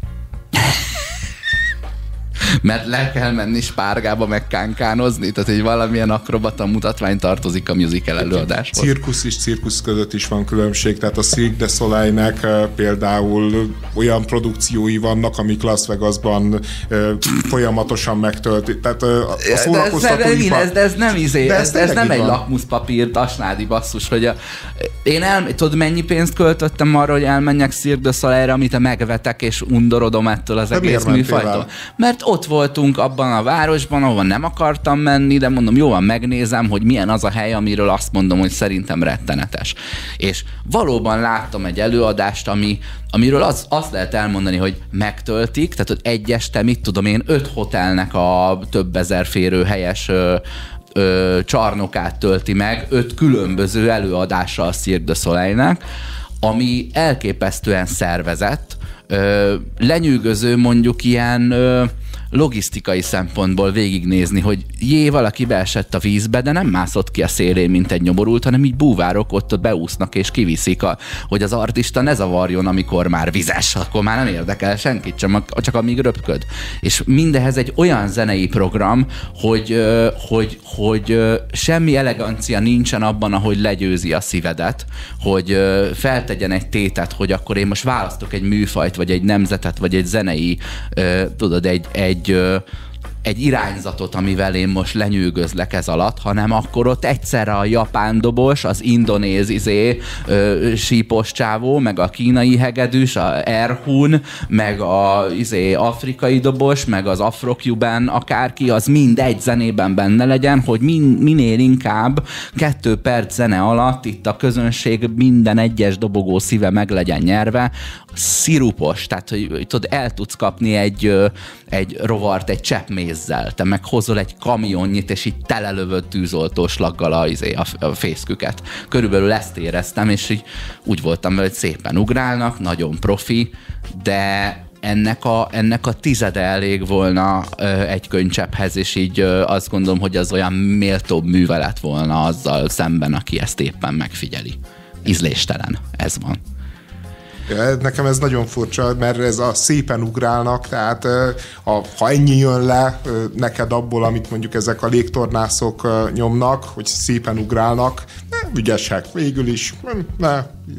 Mert le kell menni spárgába meg kánkánozni, tehát hogy valamilyen akrobata mutatvány tartozik a musical előadáshoz.
Cirkusz és cirkusz között is van különbség, tehát a Cirque du Soleilnek például olyan produkciói vannak, amik Las Vegasban folyamatosan megtöltik. Tehát a szórakoztatóipar...
De, de ez nem izé, de ez, ez, ez nem egy lakmuszpapír tasnádi basszus, hogy a, én el, tudod mennyi pénzt költöttem arra, hogy elmenjek Cirque du Soleilre, amit megvetek és undorodom ettől az de egész műfajtól. Mert ott voltunk abban a városban, ahova nem akartam menni, de mondom, jó van, megnézem, hogy milyen az a hely, amiről azt mondom, hogy szerintem rettenetes. És valóban láttam egy előadást, ami, amiről az, azt lehet elmondani, hogy megtöltik, tehát hogy egy este, mit tudom én, öt hotelnek a több ezer férőhelyes ö, ö, csarnokát tölti meg, öt különböző előadással a Cirque du Soleilnek, ami elképesztően szervezett, ö, lenyűgöző mondjuk ilyen ö, logisztikai szempontból végignézni, hogy jé, valaki beesett a vízbe, de nem mászott ki a szélén, mint egy nyomorult, hanem így búvárok ott beúsznak és kiviszik, a, hogy az artista ne zavarjon, amikor már vizes, akkor már nem érdekel senkit, csak, csak amíg röpköd. És mindehez egy olyan zenei program, hogy, hogy, hogy semmi elegancia nincsen abban, ahogy legyőzi a szívedet, hogy feltegyen egy tétet, hogy akkor én most választok egy műfajt, vagy egy nemzetet, vagy egy zenei, tudod, egy, egy egy irányzatot, amivel én most lenyűgözlek ez alatt, hanem akkor ott egyszerre a japán dobos, az indonéz izé, ö, sípos csávó, meg a kínai hegedűs, a Erhun, meg a izé, afrikai dobos, meg az Afro-Cuban, akárki, az mind egy zenében benne legyen, hogy min, minél inkább kettő perc zene alatt itt a közönség minden egyes dobogó szíve meg legyen nyerve, szirupos, tehát hogy, hogy tudod, el tudsz kapni egy, egy rovart egy cseppmézzel, te meg hozol egy kamionnyi, és így telelövöd tűzoltóslaggal a, a, a fészküket. Körülbelül ezt éreztem, és így úgy voltam vele, hogy szépen ugrálnak, nagyon profi, de ennek a, ennek a tizede elég volna ö, egy könycsepphez, és így ö, azt gondolom, hogy az olyan méltóbb művelet volna azzal szemben, aki ezt éppen megfigyeli. Ízléstelen, ez van.
Nekem ez nagyon furcsa, mert ez a szépen ugrálnak, tehát a, ha ennyi jön le neked abból, amit mondjuk ezek a légtornászok nyomnak, hogy szépen ugrálnak, ügyesek végül is, ne,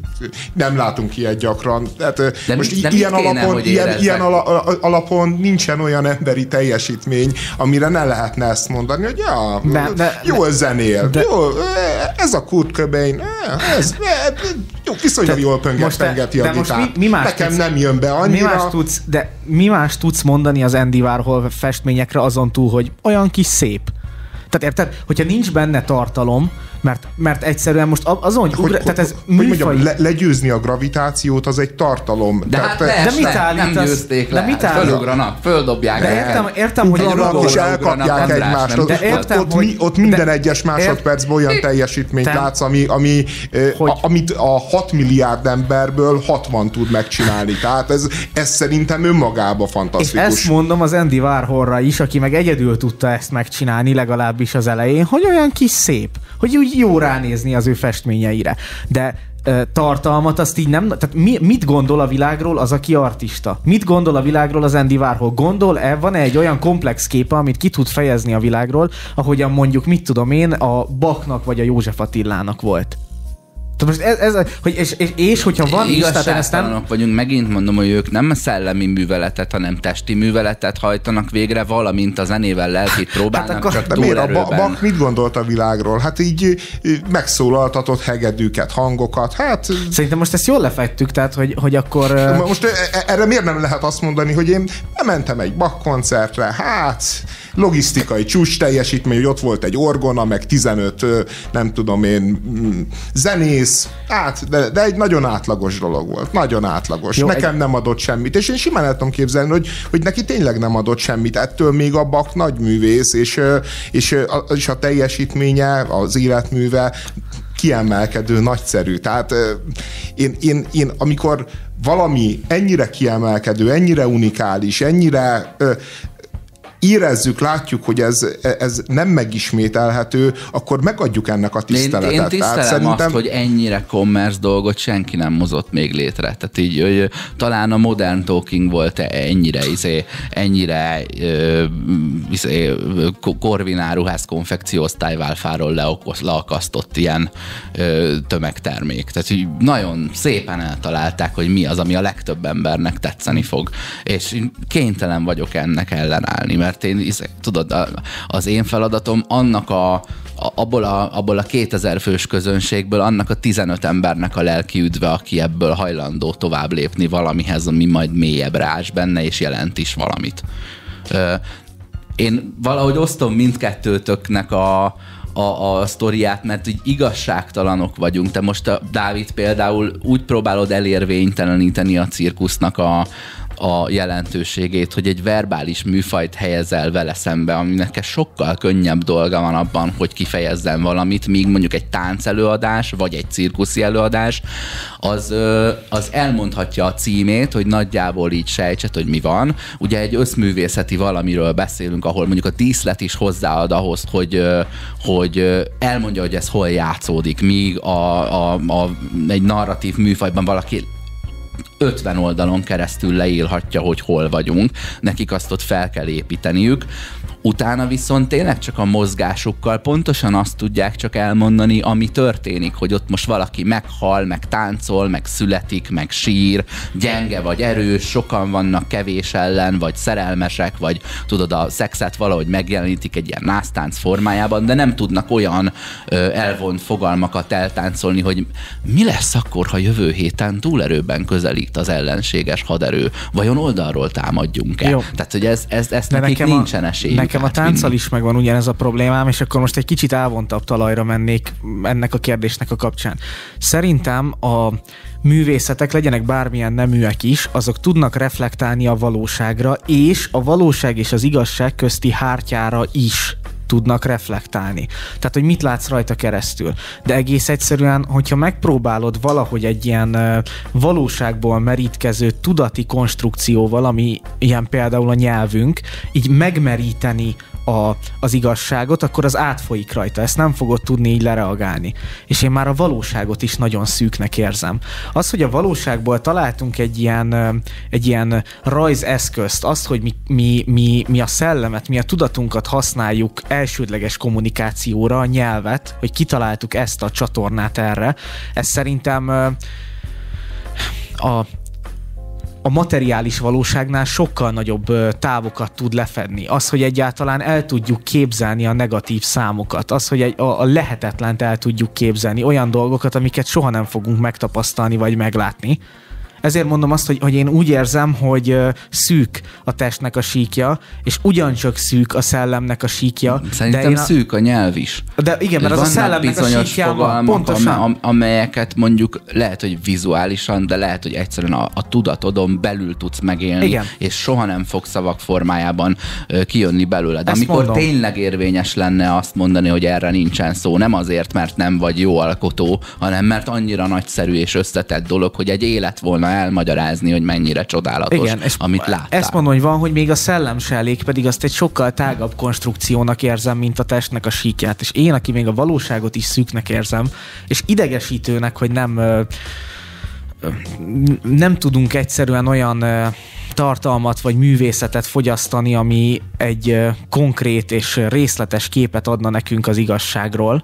nem látunk ilyet gyakran. Tehát
de
most
mi, de
ilyen,
kéne,
alapon, ilyen, ilyen alapon nincsen olyan emberi teljesítmény, amire ne lehetne ezt mondani, hogy ja, de, de, jól zenél, de, jó, ez a Kurt Cobain, ez, jó, viszonylag jól pöngeti a gitár. Mi, mi Nekem tudsz, nem jön be annyira.
Mi más tudsz, de mi más tudsz mondani az Andy Warhol festményekre azon túl, hogy olyan kis szép? Tehát érted, hogyha nincs benne tartalom, mert, mert egyszerűen most azon, hogy,
hogy,
ugra, tehát ez
hogy
műfaj...
mondjam, le, legyőzni a gravitációt, az egy tartalom.
De
tehát,
hát persze,
de mit állítasz?
Nem győzték le,
mit
fölugranak, földobják.
De értem, értem hogy
ugranak és elkapják egymást. Ott,
értem,
ott,
hogy,
ott minden
de,
egyes másodpercben olyan teljesítményt
te,
látsz, ami, ami,
hogy,
a, amit a hat milliárd emberből hatvan tud megcsinálni. Tehát ez, ez szerintem önmagában fantasztikus.
És ezt mondom az Andy Warholra is, aki meg egyedül tudta ezt megcsinálni, legalábbis az elején, hogy olyan kis szép, hogy úgy jó ránézni az ő festményeire. De ö, tartalmat azt így nem... Tehát mi, mit gondol a világról az, aki artista? Mit gondol a világról az Andy Warhol? Gondol-e, van-e egy olyan komplex képe, amit ki tud fejezni a világról, ahogyan mondjuk, mit tudom én, a Bachnak vagy a József Attilának volt? Tehát most ez, ez hogy és, és, és hogyha van
igazságtalanok nem... vagyunk, megint mondom, hogy ők nem szellemi műveletet, hanem testi műveletet hajtanak végre, valamint a zenével lelkit próbálnak, hát akkor, csak túlerőben.
A Bach mit gondolt a világról? Hát így megszólaltatott hegedűket, hangokat, hát...
Szerintem most ezt jól lefettük, tehát hogy, hogy akkor...
Most erre miért nem lehet azt mondani, hogy én mentem egy Bach koncertre, hát logisztikai csúcs teljesítmény, hogy ott volt egy orgona, meg tizenöt, nem tudom én, zenész, hát, de, de egy nagyon átlagos dolog volt. Nagyon átlagos. Jó, Nekem egy... nem adott semmit. És én simán el tudom képzelni, hogy, hogy neki tényleg nem adott semmit. Ettől még a Bach nagy művész, és, és, a, és a teljesítménye, az életműve kiemelkedő, nagyszerű. Tehát én, én, én amikor valami ennyire kiemelkedő, ennyire unikális, ennyire érezzük, látjuk, hogy ez, ez nem megismételhető, akkor megadjuk ennek a tiszteletet.
Én, én tisztelem szerintem... azt, hogy ennyire commerce dolgot senki nem mozott még létre. Tehát így, hogy talán a Modern Talking volt ennyire, izé, ennyire izé, korvináruház konfekcióosztályválfáról leakasztott ilyen tömegtermék. Tehát így nagyon szépen eltalálták, hogy mi az, ami a legtöbb embernek tetszeni fog. És kénytelen vagyok ennek ellenállni, mert én, tudod, az én feladatom annak a, a abból, a, abból a kétezer fős közönségből annak a tizenöt embernek a lelki üdve, aki ebből hajlandó tovább lépni valamihez, ami majd mélyebbre ás benne, és jelent is valamit. Én valahogy osztom mindkettőtöknek a a, a sztoriát, mert így igazságtalanok vagyunk. Te most, a Dávid, például úgy próbálod elérvényteleníteni a cirkusznak a, a jelentőségét, hogy egy verbális műfajt helyezel vele szembe, aminek sokkal könnyebb dolga van abban, hogy kifejezzen valamit, míg mondjuk egy táncelőadás, vagy egy cirkuszi előadás, az, az elmondhatja a címét, hogy nagyjából így sejtsed, hogy mi van. Ugye egy összművészeti valamiről beszélünk, ahol mondjuk a díszlet is hozzáad ahhoz, hogy, hogy elmondja, hogy ez hol játszódik, míg a, a, a, egy narratív műfajban valaki ötven oldalon keresztül leírhatja, hogy hol vagyunk. Nekik azt ott fel kell építeniük. Utána viszont tényleg csak a mozgásukkal pontosan azt tudják csak elmondani, ami történik, hogy ott most valaki meghal, meg táncol, meg születik, meg sír, gyenge vagy erős, sokan vannak kevés ellen, vagy szerelmesek, vagy tudod, a szexet valahogy megjelenítik egy ilyen násztánc formájában, de nem tudnak olyan ö, elvont fogalmakat eltáncolni, hogy mi lesz akkor, ha jövő héten túlerőben közelít az ellenséges haderő, vajon oldalról támadjunk-e? Jó. Tehát, hogy ez, ez, ez nekik nekem nincsen esélyük.
Nekem a tánccal is megvan ugyanez a problémám, és akkor most egy kicsit elvontabb talajra mennék ennek a kérdésnek a kapcsán. Szerintem a művészetek, legyenek bármilyen neműek is, azok tudnak reflektálni a valóságra, és a valóság és az igazság közti hártyára is tudnak reflektálni. Tehát, hogy mit látsz rajta keresztül. De egész egyszerűen, hogyha megpróbálod valahogy egy ilyen uh, valóságból merítkező tudati konstrukcióval, ami ilyen például a nyelvünk, így megmeríteni a, az igazságot, akkor az átfolyik rajta. Ezt nem fogod tudni így lereagálni. És én már a valóságot is nagyon szűknek érzem. Az, hogy a valóságból találtunk egy ilyen, egy ilyen rajzeszközt, azt, hogy mi, mi, mi, mi a szellemet, mi a tudatunkat használjuk elsődleges kommunikációra, a nyelvet, hogy kitaláltuk ezt a csatornát erre, ez szerintem a a materiális valóságnál sokkal nagyobb távokat tud lefedni. Az, hogy egyáltalán el tudjuk képzelni a negatív számokat, az, hogy egy, a, a lehetetlent el tudjuk képzelni, olyan dolgokat, amiket soha nem fogunk megtapasztalni vagy meglátni. Ezért mondom azt, hogy, hogy én úgy érzem, hogy szűk a testnek a síkja, és ugyancsak szűk a szellemnek a síkja.
Szerintem de a... szűk a nyelv is.
De igen, mert az a szellemnek a síkjában pontosan.
Amelyeket mondjuk lehet, hogy vizuálisan, de lehet, hogy egyszerűen a, a tudatodon belül tudsz megélni, igen. És soha nem fog szavak formájában uh, kijönni belőle. De ezt amikor mondom. Tényleg érvényes lenne azt mondani, hogy erre nincsen szó, nem azért, mert nem vagy jó alkotó, hanem mert annyira nagyszerű és összetett dolog, hogy egy élet volna elmagyarázni, hogy mennyire csodálatos, igen, amit láttál.
Ezt mondom, hogy van, hogy még a szellem se elég, pedig azt egy sokkal tágabb konstrukciónak érzem, mint a testnek a síkját. És én, aki még a valóságot is szűknek érzem, és idegesítőnek, hogy nem nem tudunk egyszerűen olyan tartalmat vagy művészetet fogyasztani, ami egy konkrét és részletes képet adna nekünk az igazságról,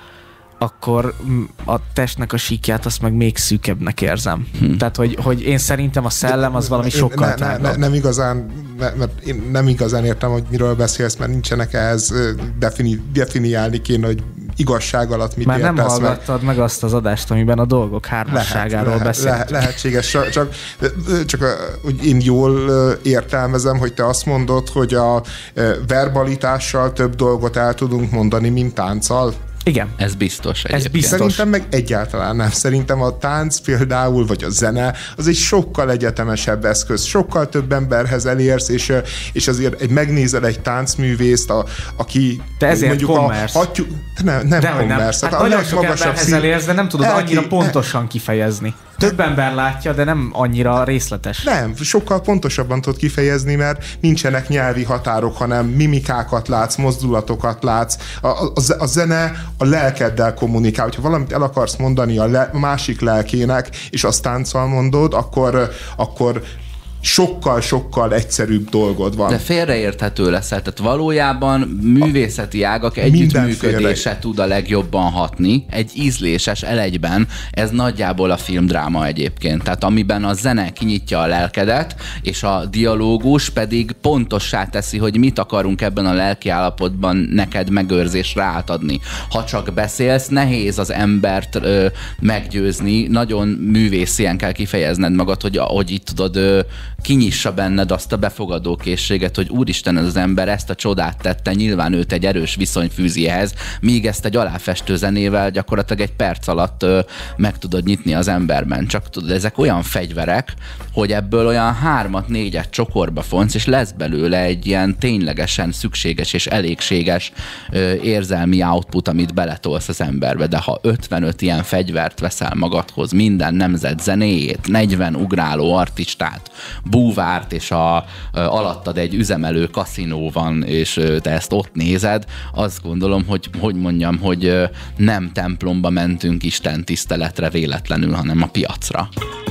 akkor a testnek a síkját azt meg még szűkebbnek érzem. Hm. Tehát, hogy, hogy én szerintem a szellem az valami sokkal
ne, ne, ne, nem igazán, mert én nem igazán értem, hogy miről beszélsz, mert nincsenek ehhez defini, definiálni kéne, hogy igazság alatt mit
Már
értesz.
Már nem hallgattad meg azt az adást, amiben a dolgok hármasságáról lehet, beszéltünk.
Lehet, lehetséges, csak, csak, csak hogy én jól értelmezem, hogy te azt mondod, hogy a verbalitással több dolgot el tudunk mondani, mint tánccal.
Igen.
Ez biztos
Ez biztos.
Szerintem meg egyáltalán nem. Szerintem a tánc például, vagy a zene, az egy sokkal egyetemesebb eszköz. Sokkal több emberhez elérsz, és, és azért egy, megnézel egy táncművészt, a, aki
te ezért kommersz.
Hattyú, nem, nem kommersz.
Hát, hát nagyon sok emberhez szín... elérsz, de nem tudod elki... annyira pontosan kifejezni. Több ember látja, de nem annyira részletes.
Nem, sokkal pontosabban tudod kifejezni, mert nincsenek nyelvi határok, hanem mimikákat látsz, mozdulatokat látsz. A, a, a zene a lelkeddel kommunikál. Hogyha valamit el akarsz mondani a, le, a másik lelkének, és azt tánccal mondod, akkor, akkor sokkal-sokkal egyszerűbb dolgod van.
De félreérthető lesz, tehát valójában művészeti ágak együttműködése tud a legjobban hatni. Egy ízléses elegyben ez nagyjából a filmdráma egyébként. Tehát amiben a zene kinyitja a lelkedet, és a dialógus pedig pontossá teszi, hogy mit akarunk ebben a lelkiállapotban neked megőrzésre átadni. Ha csak beszélsz, nehéz az embert ö, meggyőzni, nagyon művészien kell kifejezned magad, hogy, hogy itt tudod ö, kinyissa benned azt a befogadókészséget, hogy úristen, ez az ember ezt a csodát tette, nyilván őt egy erős viszony fűzi ehhez, míg ezt egy aláfestő zenével gyakorlatilag egy perc alatt ö, meg tudod nyitni az emberben. Csak tudod, ezek olyan fegyverek, hogy ebből olyan hármat, négyet csokorba fonsz, és lesz belőle egy ilyen ténylegesen szükséges és elégséges ö, érzelmi output, amit beletolsz az emberbe. De ha ötvenöt ilyen fegyvert veszel magadhoz, minden nemzet zenéjét, negyven ugráló artistát, búvárt, és a, a, alattad egy üzemelő kaszinó van, és te ezt ott nézed, azt gondolom, hogy, hogy mondjam, hogy nem templomba mentünk Isten tiszteletre véletlenül, hanem a piacra.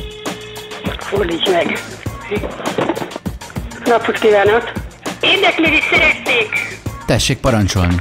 Fordíts meg! Napot kívánok! Érdeklődni szeretnék
Tessék parancsolni.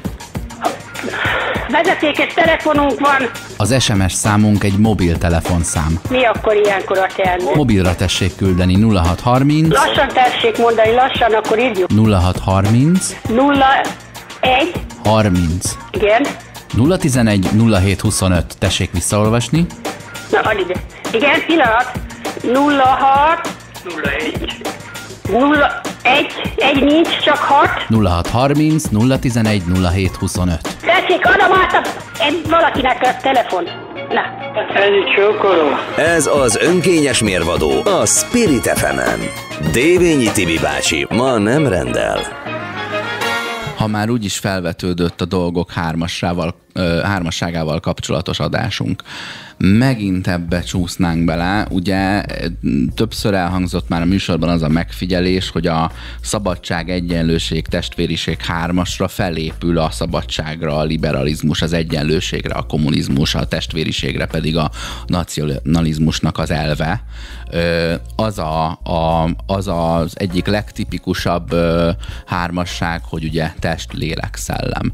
Vezetékes telefonunk van.
Az es em es számunk egy mobiltelefonszám.
Mi akkor ilyenkor a termék?
Mobilra tessék küldeni nulla hat harminc.
Lassan tessék mondani, lassan, akkor írjuk.
nulla hat harminc.
nulla egy.
harminc.
Igen.
nulla tizenegy nulla hét huszonöt. Tessék visszaolvasni.
Na, add ide. Igen, pillanat. nulla hat. nulla egy. nulla egy. Egy nincs, csak hat.
nulla hat harminc nulla tizenegy nulla hét huszonöt.
Tessék, adom át a, egy, valakinek a telefon. Na. Ennyi csókoló.
Ez az önkényes mérvadó a Spirit ef emen. Dévényi Tibi bácsi ma nem rendel.
Ha már úgyis felvetődött a dolgok hármassával, ö, hármasságával kapcsolatos adásunk, megint ebbe csúsznánk bele. Ugye többször elhangzott már a műsorban az a megfigyelés, hogy a szabadság, egyenlőség, testvériség hármasra felépül a szabadságra, a liberalizmus, az egyenlőségre, a kommunizmus, a testvériségre pedig a nacionalizmusnak az elve. Az, a, a, az az egyik legtipikusabb hármasság, hogy ugye test, lélek, szellem.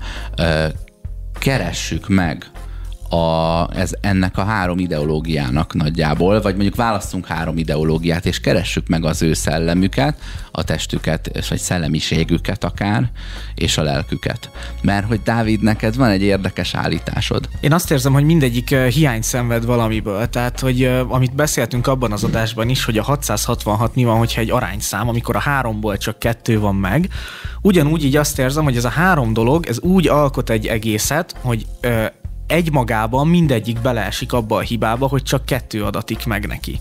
Keressük meg A, ez, ennek a három ideológiának nagyjából, vagy mondjuk válasszunk három ideológiát, és keressük meg az ő szellemüket, a testüket, vagy szellemiségüket akár, és a lelküket. Mert hogy Dávid, neked van egy érdekes állításod.
Én azt érzem, hogy mindegyik hiányt szenved valamiből. Tehát, hogy amit beszéltünk abban az adásban is, hogy a hatszázhatvanhat mi van, hogyha egy arányszám, amikor a háromból csak kettő van meg. Ugyanúgy így azt érzem, hogy ez a három dolog, ez úgy alkot egy egészet, hogy ö, egymagában mindegyik beleesik abba a hibába, hogy csak kettő adatik meg neki.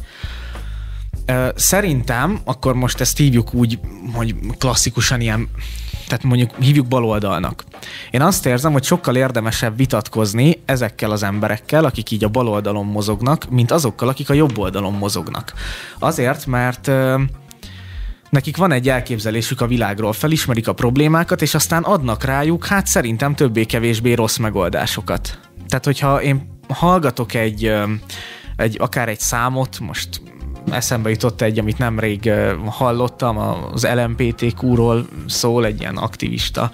Szerintem, akkor most ezt hívjuk úgy, hogy klasszikusan ilyen, tehát mondjuk hívjuk baloldalnak. Én azt érzem, hogy sokkal érdemesebb vitatkozni ezekkel az emberekkel, akik így a baloldalon mozognak, mint azokkal, akik a jobb oldalon mozognak. Azért, mert nekik van egy elképzelésük a világról, felismerik a problémákat, és aztán adnak rájuk, hát szerintem többé-kevésbé rossz megoldásokat. Tehát, hogyha én hallgatok egy, egy akár egy számot, most eszembe jutott egy, amit nemrég hallottam, az el em pé té kú-ról szól, egy ilyen aktivista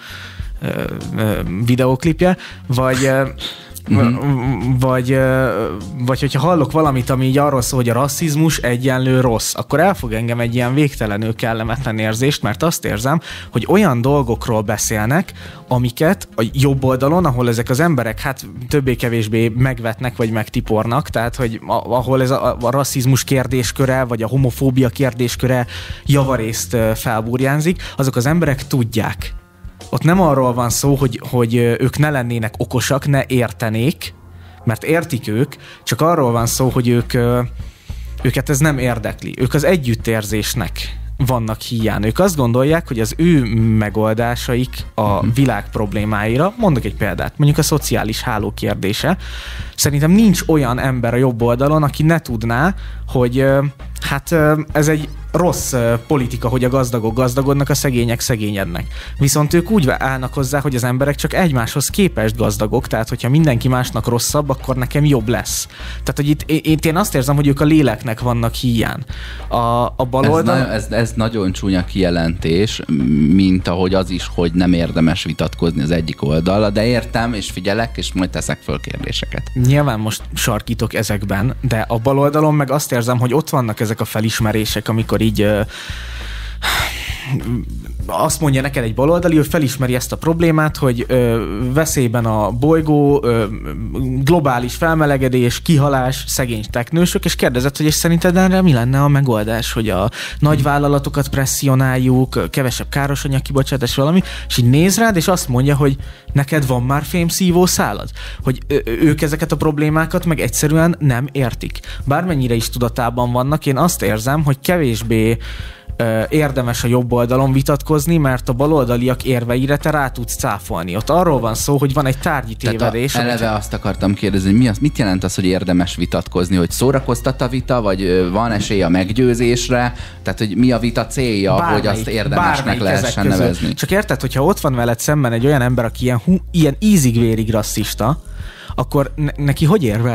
videóklipje, vagy... Mm-hmm. Vagy, vagy hogyha hallok valamit, ami így arról szól, hogy a rasszizmus egyenlő rossz, akkor el fog engem egy ilyen végtelenül kellemetlen érzést, mert azt érzem, hogy olyan dolgokról beszélnek, amiket a jobb oldalon, ahol ezek az emberek hát többé-kevésbé megvetnek, vagy megtipornak, tehát hogy ahol ez a, a rasszizmus kérdésköre, vagy a homofóbia kérdésköre javarészt felburjánzik, azok az emberek tudják. Ott nem arról van szó, hogy, hogy ők ne lennének okosak, ne értenék, mert értik ők, csak arról van szó, hogy ők, őket ez nem érdekli. Ők az együttérzésnek vannak híján. Ők azt gondolják, hogy az ő megoldásaik a világ problémáira, mondok egy példát, mondjuk a szociális háló kérdése. Szerintem nincs olyan ember a jobb oldalon, aki ne tudná, hogy hát ez egy rossz politika, hogy a gazdagok gazdagodnak, a szegények szegényednek. Viszont ők úgy állnak hozzá, hogy az emberek csak egymáshoz képest gazdagok, tehát hogyha mindenki másnak rosszabb, akkor nekem jobb lesz. Tehát, hogy itt, itt én azt érzem, hogy ők a léleknek vannak híján. A, a baloldal...
Ez, na, ez, ez nagyon csúnya kijelentés, mint ahogy az is, hogy nem érdemes vitatkozni az egyik oldallal, de értem, és figyelek, és majd teszek föl kérdéseket.
Nyilván most sarkítok ezekben, de a baloldalon meg azt érzem, hogy ott vannak ezek a felismerések, amikor így ö, azt mondja neked egy baloldali, hogy felismeri ezt a problémát, hogy ö, veszélyben a bolygó, ö, globális felmelegedés, kihalás, szegény teknősök, és kérdezett, hogy és szerinted erre mi lenne a megoldás, hogy a nagyvállalatokat presszionáljuk, kevesebb károsanyag kibocsátás, valami, és így néz rád, és azt mondja, hogy neked van már fémszívó szálad? Hogy ö, ők ezeket a problémákat meg egyszerűen nem értik. Bármennyire is tudatában vannak, én azt érzem, hogy kevésbé érdemes a jobb oldalon vitatkozni, mert a baloldaliak érveire te rá tudsz cáfolni. Ott arról van szó, hogy van egy tárgyi tévedés.
Tehát a, eleve azt akartam kérdezni, mi az, mit jelent az, hogy érdemes vitatkozni? Hogy szórakoztat a vita, vagy van esély a meggyőzésre? Tehát, hogy mi a vita célja, bármelyik, hogy azt érdemesnek lehessen nevezni?
Csak érted, hogyha ott van veled szemben egy olyan ember, aki ilyen, hú, ilyen ízig-vérig rasszista, akkor ne- neki hogy érvelsz?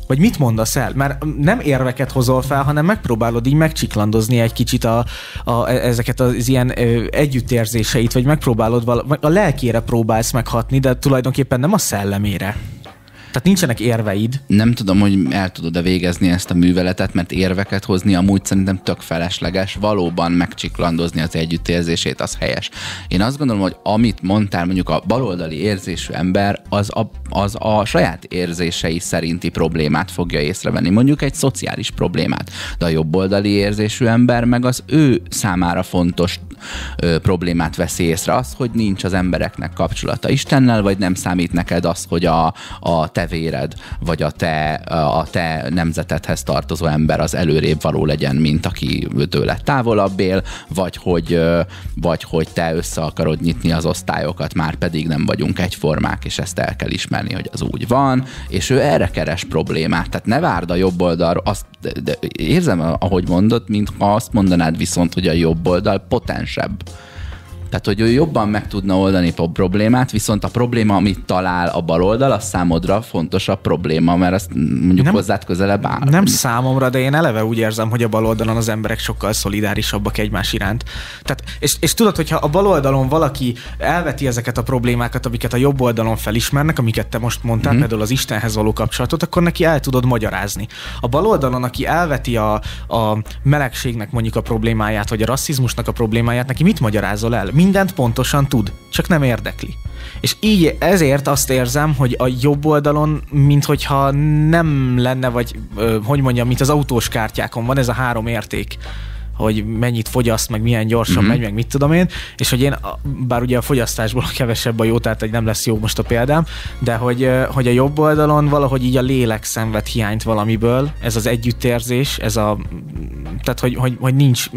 Vagy mit mondasz el? Mert nem érveket hozol fel, hanem megpróbálod így megcsiklandozni egy kicsit a, a, ezeket az ilyen ö, együttérzéseit, vagy megpróbálod vala, a lelkére próbálsz meghatni, de tulajdonképpen nem a szellemére. Tehát nincsenek érveid.
Nem tudom, hogy el tudod-e végezni ezt a műveletet, mert érveket hozni amúgy szerintem tök felesleges. Valóban megcsiklandozni az együttérzését, az helyes. Én azt gondolom, hogy amit mondtál, mondjuk a baloldali érzésű ember, az a, az a saját érzései szerinti problémát fogja észrevenni. Mondjuk egy szociális problémát. De a jobboldali érzésű ember meg az ő számára fontos ö, problémát veszi észre. Az, hogy nincs az embereknek kapcsolata Istennel, vagy nem számít neked az, hogy a, a te véred, vagy a te, a te nemzetedhez tartozó ember az előrébb való legyen, mint aki tőle távolabb él, vagy hogy, vagy hogy te össze akarod nyitni az osztályokat, már pedig nem vagyunk egyformák, és ezt el kell ismerni, hogy az úgy van, és ő erre keres problémát. Tehát ne várd a jobb oldalról, azt de, de érzem, ahogy mondod, mintha azt mondanád viszont, hogy a jobb oldal potensebb. Tehát, hogy ő jobban meg tudna oldani a problémát, viszont a probléma, amit talál a baloldal, az számodra fontosabb probléma, mert azt mondjuk nem, hozzád közelebb áll.
Nem számomra, de én eleve úgy érzem, hogy a baloldalon az emberek sokkal szolidárisabbak egymás iránt. Tehát, és, és tudod, hogyha a baloldalon valaki elveti ezeket a problémákat, amiket a jobb oldalon felismernek, amiket te most mondtál, mm-hmm. például az Istenhez való kapcsolatot, akkor neki el tudod magyarázni. A baloldalon, aki elveti a, a melegségnek mondjuk a problémáját, vagy a rasszizmusnak a problémáját, neki mit magyarázol el? Mindent pontosan tud, csak nem érdekli. És így ezért azt érzem, hogy a jobb oldalon, minthogyha nem lenne, vagy ö, hogy mondjam, mint az autós kártyákon van ez a három érték, hogy mennyit fogyaszt, meg milyen gyorsan mm-hmm. megy, meg mit tudom én, és hogy én, bár ugye a fogyasztásból kevesebb a jó, tehát hogy nem lesz jó most a példám, de hogy, hogy a jobb oldalon valahogy így a lélek szenved hiányt valamiből, ez az együttérzés, ez a, tehát hogy, hogy, hogy nincs.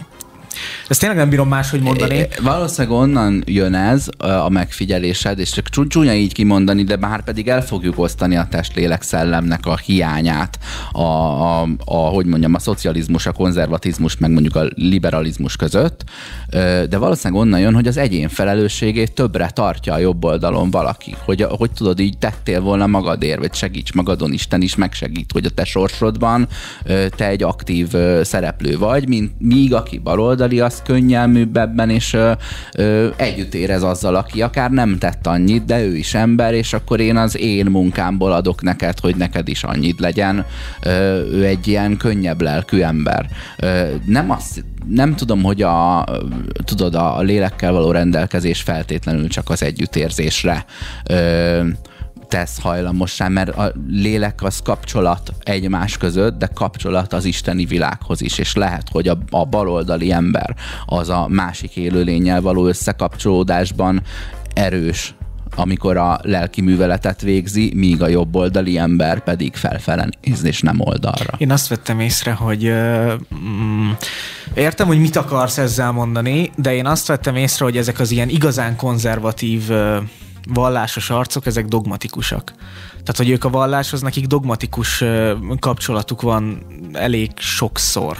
Ezt tényleg nem bírom máshogy mondani.
É, valószínűleg onnan jön ez a megfigyelésed, és csak csúnya így kimondani, de már pedig el fogjuk osztani a testlélek szellemnek a hiányát, a, a, a, hogy mondjam, a szocializmus, a konzervatizmus, meg mondjuk a liberalizmus között, de valószínűleg onnan jön, hogy az egyén felelősségét többre tartja a jobb oldalon valaki, hogy, hogy tudod, így tettél volna magadért, vagy segíts magadon, Isten is megsegít, hogy a te sorsodban te egy aktív szereplő vagy, mint míg aki baloldali, az könnyelműbbebben, és ö, ö, együtt érez azzal, aki akár nem tett annyit, de ő is ember, és akkor én az én munkámból adok neked, hogy neked is annyit legyen. Ö, ő egy ilyen könnyebb lelkű ember. Ö, nem azt nem tudom, hogy a, tudod, a lélekkel való rendelkezés feltétlenül csak az együttérzésre ö, tesz hajlamossá, mert a lélek az kapcsolat egymás között, de kapcsolat az isteni világhoz is, és lehet, hogy a, a baloldali ember az a másik élőlénnyel való összekapcsolódásban erős, amikor a lelki műveletet végzi, míg a jobboldali ember pedig felfele néz, és nem oldalra.
Én azt vettem észre, hogy uh, mm, értem, hogy mit akarsz ezzel mondani, de én azt vettem észre, hogy ezek az ilyen igazán konzervatív uh, vallásos arcok, ezek dogmatikusak. Tehát, hogy ők a valláshoz, nekik dogmatikus kapcsolatuk van elég sokszor.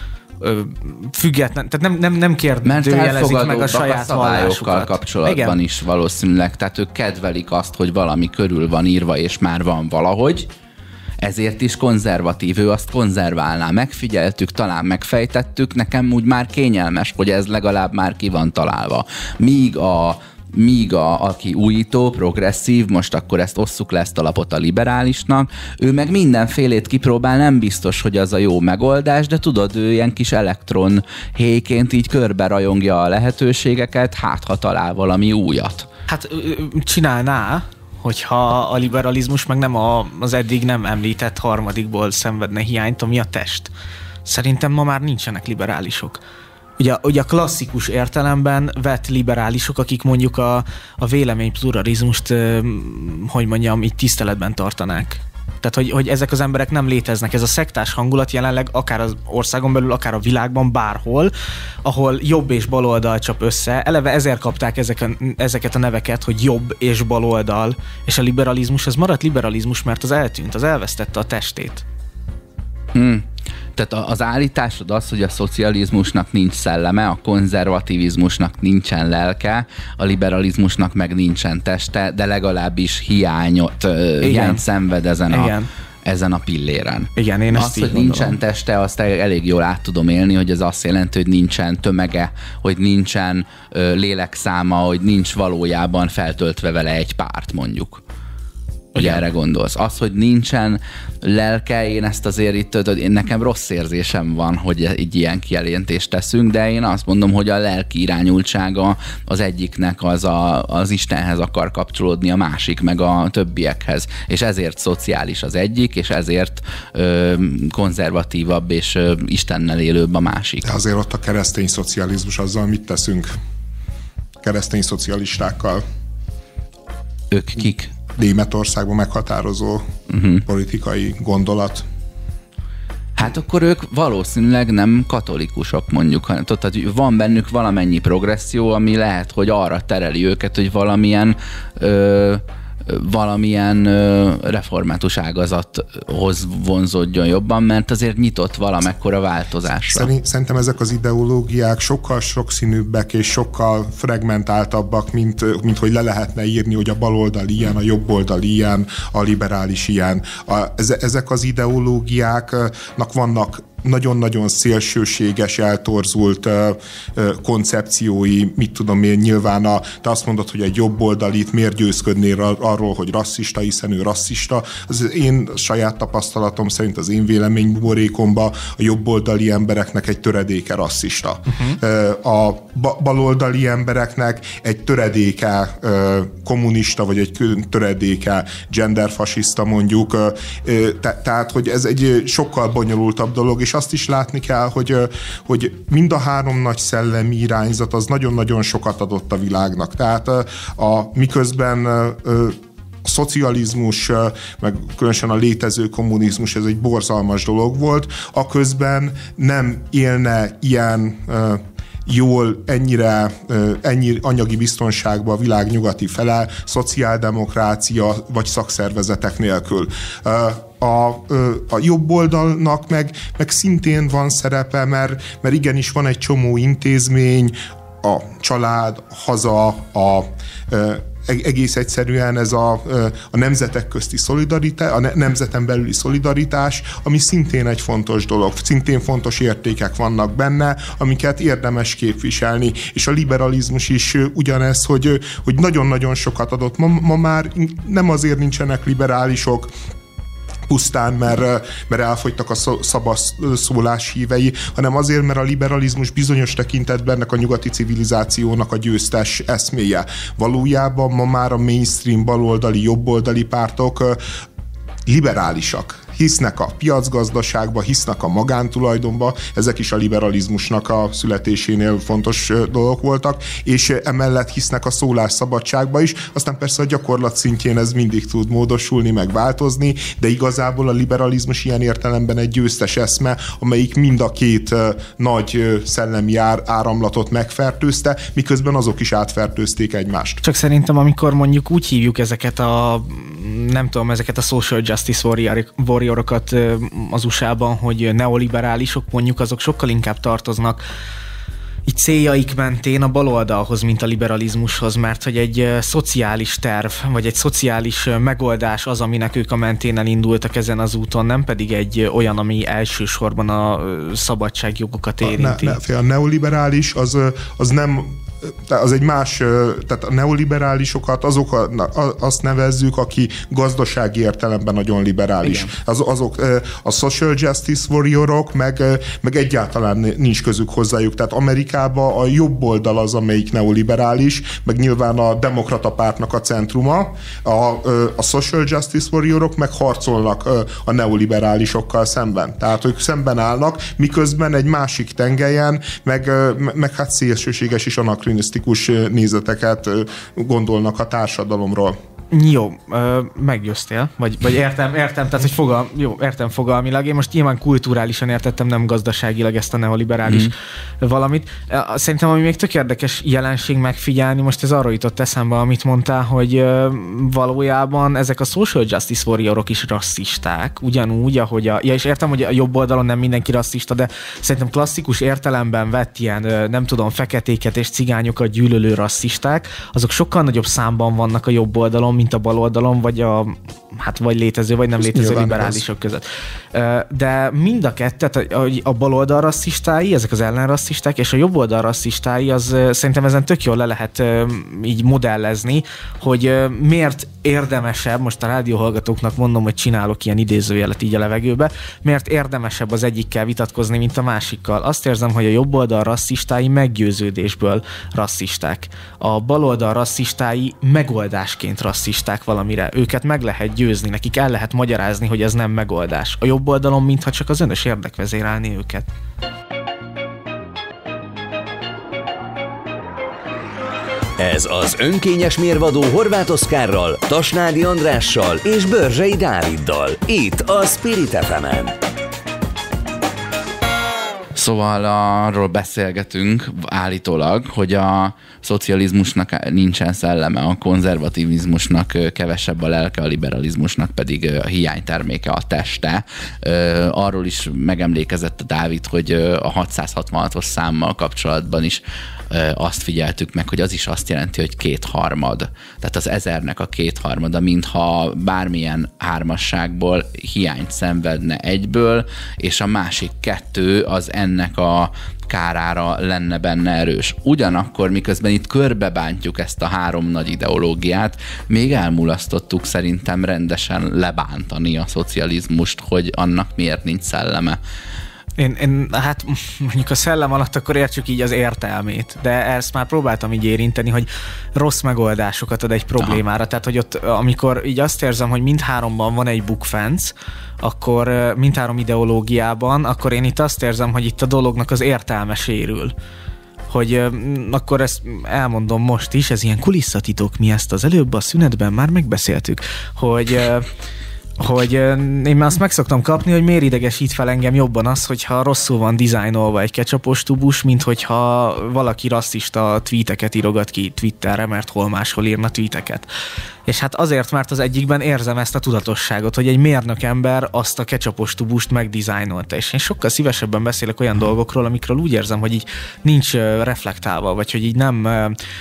Független, tehát nem, nem, nem kérdőjelezik meg a saját
a
vallásukat.
Kapcsolatban igen. is valószínűleg. Tehát ők kedvelik azt, hogy valami körül van írva, és már van valahogy. Ezért is konzervatív, ő azt konzerválná. Megfigyeltük, talán megfejtettük, nekem úgy már kényelmes, hogy ez legalább már ki van találva. Míg a míg a, aki újító, progresszív, most akkor ezt osszuk le ezt a lapot a liberálisnak, ő meg mindenfélét kipróbál, nem biztos, hogy az a jó megoldás, de tudod, ő ilyen kis elektron héjként így körbe rajongja a lehetőségeket, hát ha talál valami újat.
Hát csinálná, hogyha a liberalizmus meg nem a, az eddig nem említett harmadikból szenvedne hiányt, ami a test. Szerintem ma már nincsenek liberálisok. Ugye, ugye a klasszikus értelemben vett liberálisok, akik mondjuk a, a vélemény pluralizmust, hogy mondjam, így tiszteletben tartanák. Tehát, hogy, hogy ezek az emberek nem léteznek. Ez a szektás hangulat jelenleg akár az országon belül, akár a világban, bárhol, ahol jobb és baloldal csap össze. Eleve ezért kapták ezek a, ezeket a neveket, hogy jobb és baloldal, és a liberalizmus, az maradt liberalizmus, mert az eltűnt, az elvesztette a testét.
Hmm. Tehát az állításod az, hogy a szocializmusnak nincs szelleme, a konzervativizmusnak nincsen lelke, a liberalizmusnak meg nincsen teste, de legalábbis hiányot, hiányt szenved ezen a, ezen a pilléren.
Igen, én ezt
azt,
így
hogy
gondolom.
nincsen teste, azt elég jól át tudom élni, hogy ez azt jelenti, hogy nincsen tömege, hogy nincsen ö, lélekszáma, hogy nincs valójában feltöltve vele egy párt, mondjuk. Hogy
Igen.
erre gondolsz. Az, hogy nincsen lelke, én ezt azért itt, én nekem rossz érzésem van, hogy egy ilyen kijelentést teszünk, de én azt mondom, hogy a lelki irányultsága az egyiknek az a, az Istenhez akar kapcsolódni, a másik meg a többiekhez. És ezért szociális az egyik, és ezért ö, konzervatívabb és ö, Istennel élőbb a másik.
De azért ott a keresztény szocializmus, azzal mit teszünk? Keresztény szocialistákkal.
Ők kik?
Németországban meghatározó uh-huh. politikai gondolat.
Hát akkor ők valószínűleg nem katolikusok, mondjuk. Tehát van bennük valamennyi progresszió, ami lehet, hogy arra tereli őket, hogy valamilyen ö, valamilyen ö, református ágazathoz vonzódjon jobban, mert azért nyitott valamekkora változásra.
Szerint, szerintem ezek az ideológiák sokkal sokszínűbbek és sokkal fragmentáltabbak, mint, mint hogy le lehetne írni, hogy a baloldal ilyen, a jobboldal ilyen, a liberális ilyen. A, ezek az ideológiáknak vannak nagyon-nagyon szélsőséges, eltorzult uh, uh, koncepciói, mit tudom én, nyilván a, te azt mondod, hogy egy jobboldalit miért győzködnél arról, hogy rasszista, hiszen ő rasszista. Az én saját tapasztalatom szerint, az én véleménybuborékomban a jobboldali embereknek egy töredéke rasszista. Uh-huh. Uh, a ba- baloldali embereknek egy töredéke uh, kommunista, vagy egy töredéke genderfasiszta mondjuk. Uh, te- tehát, hogy ez egy sokkal bonyolultabb dolog, és azt is látni kell, hogy, hogy mind a három nagy szellemi irányzat az nagyon-nagyon sokat adott a világnak. Tehát a, miközben a szocializmus, meg különösen a létező kommunizmus, ez egy borzalmas dolog volt, aközben nem élne ilyen jól, ennyire, ennyi anyagi biztonságban a világ nyugati fele, szociáldemokrácia vagy szakszervezetek nélkül. A, a jobb oldalnak meg, meg szintén van szerepe, mert, mert igenis van egy csomó intézmény, a család, a haza, a egész egyszerűen ez a, a nemzetek közti szolidaritás, a nemzeten belüli szolidaritás, ami szintén egy fontos dolog, szintén fontos értékek vannak benne, amiket érdemes képviselni, és a liberalizmus is ugyanez, hogy, hogy nagyon-nagyon sokat adott. Ma, ma már nem azért nincsenek liberálisok, pusztán, mert, mert elfogytak a szabad szólás hívei, hanem azért, mert a liberalizmus bizonyos tekintetben ennek a nyugati civilizációnak a győztes eszméje. Valójában ma már a mainstream baloldali, jobboldali pártok liberálisak. Hisznek a piacgazdaságba, hisznek a magántulajdonba, ezek is a liberalizmusnak a születésénél fontos dolgok voltak, és emellett hisznek a szólásszabadságba is, aztán persze a gyakorlat szintjén ez mindig tud módosulni, meg változni, de igazából a liberalizmus ilyen értelemben egy győztes eszme, amelyik mind a két nagy szellemi áramlatot megfertőzte, miközben azok is átfertőzték egymást.
Csak szerintem, amikor mondjuk úgy hívjuk ezeket a, nem tudom, ezeket a social justice warrior orokat az u es á-ban, hogy neoliberálisok, mondjuk azok sokkal inkább tartoznak így céljaik mentén a baloldalhoz, mint a liberalizmushoz, mert hogy egy szociális terv, vagy egy szociális megoldás az, aminek ők a mentén elindultak ezen az úton, nem pedig egy olyan, ami elsősorban a szabadságjogokat érinti.
A, ne, ne, a neoliberális az, az nem az egy más, tehát a neoliberálisokat azok a, azt nevezzük, aki gazdasági értelemben nagyon liberális. Az, azok a social justice warriorok meg, meg egyáltalán nincs közük hozzájuk. Tehát Amerikában a jobb oldal az, amelyik neoliberális, meg nyilván a demokrata pártnak a centruma. A, a social justice warriorok meg harcolnak a neoliberálisokkal szemben. Tehát ők szemben állnak, miközben egy másik tengelyen, meg, meg hát szélsőséges is anakronisztikus nézeteket gondolnak a társadalomról.
Jó, meggyőztél, vagy, vagy értem, értem, tehát hogy fogal, jó, értem fogalmilag. Én most nyilván kulturálisan értettem, nem gazdaságilag ezt a neoliberális mm. valamit. Szerintem, ami még tök érdekes jelenség megfigyelni, most ez arról jutott eszembe, amit mondtál, hogy valójában ezek a social justice warriorok is rasszisták, ugyanúgy, ahogy a, ja, és értem, hogy a jobb oldalon nem mindenki rasszista, de szerintem klasszikus értelemben vett ilyen, nem tudom, feketéket és cigányokat gyűlölő rasszisták, azok sokkal nagyobb számban vannak a jobb oldalon, mint a bal oldalon, vagy a hát vagy létező, vagy nem
ez
létező liberálisok között. De mind a kettő, tehát a baloldal rasszistái, ezek az ellenrasszisták, és a jobboldal rasszistái, az szerintem ezen tök jól le lehet így modellezni, hogy miért érdemesebb, most a rádióhallgatóknak mondom, hogy csinálok ilyen idézőjelet így a levegőbe, miért érdemesebb az egyikkel vitatkozni, mint a másikkal. Azt érzem, hogy a jobboldal rasszistái meggyőződésből rasszisták. A baloldal rasszistái megoldásként rasszisták valamire. Őket meg lehet győzni, nekik el lehet magyarázni, hogy ez nem megoldás. A jobb oldalon mintha csak az önös érdek vezérelni őket.
Ez az önkényes mérvadó Horváth Oszkárral, Tasnádi Andrással és Börzsei Dáviddal. Itt a Spirit ef emen.
Szóval arról beszélgetünk állítólag, hogy a szocializmusnak nincsen szelleme, a konzervativizmusnak kevesebb a lelke, a liberalizmusnak pedig a hiányterméke a teste. Arról is megemlékezett a Dávid, hogy a hatszázhatvanhatos számmal kapcsolatban is azt figyeltük meg, hogy az is azt jelenti, hogy kétharmad. Tehát az ezernek a kétharmada, mintha bármilyen hármasságból hiányt szenvedne egyből, és a másik kettő az ennek a kárára lenne benne erős. Ugyanakkor, miközben itt körbebántjuk ezt a három nagy ideológiát, még elmulasztottuk szerintem rendesen lebántani a szocializmust, hogy annak miért nincs szelleme.
Én, én, hát mondjuk a szellem alatt akkor értsük így az értelmét, de ezt már próbáltam így érinteni, hogy rossz megoldásokat ad egy problémára. Aha. Tehát, hogy ott, amikor így azt érzem, hogy mindháromban van egy bukfenc, akkor mindhárom ideológiában, akkor én itt azt érzem, hogy itt a dolognak az értelme sérül. Hogy akkor ezt elmondom most is, ez ilyen kulisszatitok, mi ezt az előbb a szünetben már megbeszéltük, hogy... hogy én már azt meg szoktam kapni, hogy miért idegesít fel engem jobban az, hogyha rosszul van dizájnolva egy ketchupos tubus, mint hogyha valaki rasszista tweeteket írogat ki Twitterre, mert hol máshol írna tweeteket. És hát azért, mert az egyikben érzem ezt a tudatosságot, hogy egy mérnök ember azt a ketchupos tubust megdizájnolta. És én sokkal szívesebben beszélek olyan dolgokról, amikről úgy érzem, hogy így nincs reflektálva, vagy hogy így nem...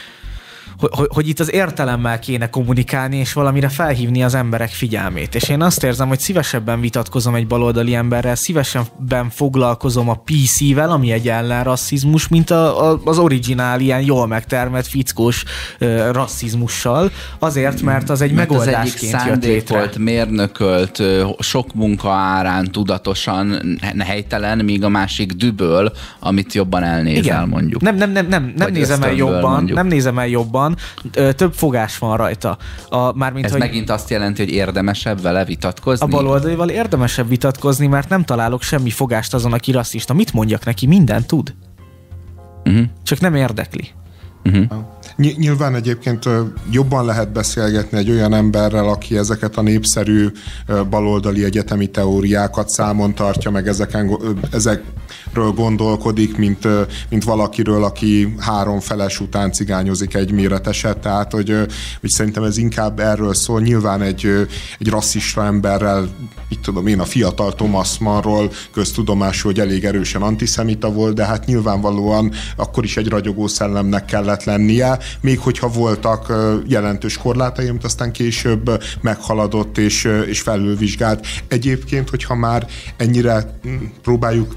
Hogy, hogy itt az értelemmel kéne kommunikálni, és valamire felhívni az emberek figyelmét. És én azt érzem, hogy szívesebben vitatkozom egy baloldali emberrel, szívesebben foglalkozom a pé cé-vel, ami egy ellenrasszizmus, mint a, a, az originál, ilyen jól megtermelt, fickós uh, rasszizmussal, azért, mert az egy mert megoldásként az jött létre.
Volt, mérnökölt, sok munka árán tudatosan helytelen, míg a másik düböl, amit jobban elnézel, igen. Mondjuk.
Nem, nem, nem, nem, nem nézem el jobban, mondjuk. nem nézem el jobban, több fogás van rajta. A, mármint,
Ez
hogy
megint azt jelenti, hogy érdemesebb vele vitatkozni?
A baloldalival érdemesebb vitatkozni, mert nem találok semmi fogást azon, aki rasszista. Mit mondjak neki? Mindent tud. Uh-huh. Csak nem érdekli.
Uh-huh.
Nyilván egyébként jobban lehet beszélgetni egy olyan emberrel, aki ezeket a népszerű baloldali egyetemi teóriákat számon tartja, meg ezeken, ezekről gondolkodik, mint, mint valakiről, aki három feles után cigányozik egy méreteset. Tehát, hogy, hogy szerintem ez inkább erről szól. Nyilván egy, egy rasszista emberrel, itt tudom én, a fiatal Thomas Mannról köztudomású, hogy elég erősen antiszemita volt, de hát nyilvánvalóan akkor is egy ragyogó szellemnek kellett lennie, még hogyha voltak jelentős korlátai, amit aztán később meghaladott és, és felülvizsgált. Egyébként, hogyha már ennyire próbáljuk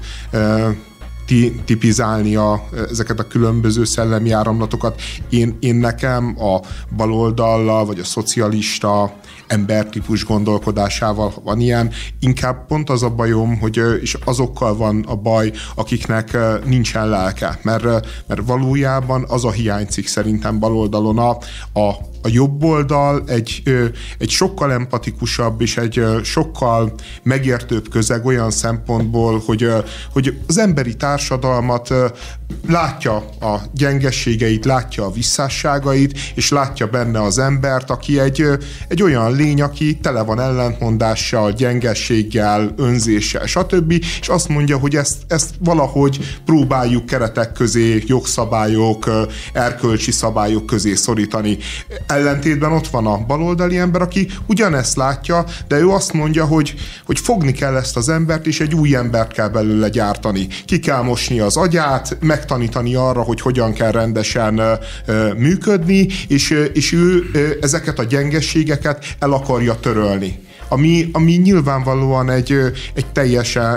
tipizálni a, ezeket a különböző szellemi áramlatokat, én, én nekem a baloldallal, vagy a szocialista embertípus gondolkodásával van ilyen, inkább pont az a bajom, hogy és azokkal van a baj, akiknek nincsen lelke, mert, mert valójában az a hiányzik szerintem baloldalon a, a A jobb oldal egy, egy sokkal empatikusabb és egy sokkal megértőbb közeg olyan szempontból, hogy, hogy az emberi társadalmat látja a gyengességeit, látja a visszásságait, és látja benne az embert, aki egy, egy olyan lény, aki tele van ellentmondással, gyengességgel, önzéssel, stb. És azt mondja, hogy ezt, ezt valahogy próbáljuk keretek közé, jogszabályok, erkölcsi szabályok közé szorítani. Ellentétben ott van a baloldali ember, aki ugyanezt látja, de ő azt mondja, hogy, hogy fogni kell ezt az embert, és egy új embert kell belőle gyártani. Ki kell mosni az agyát, megtanítani arra, hogy hogyan kell rendesen uh, működni, és, és ő uh, ezeket a gyengességeket el akarja törölni. ami, ami nyilvánvalóan egy, egy teljesen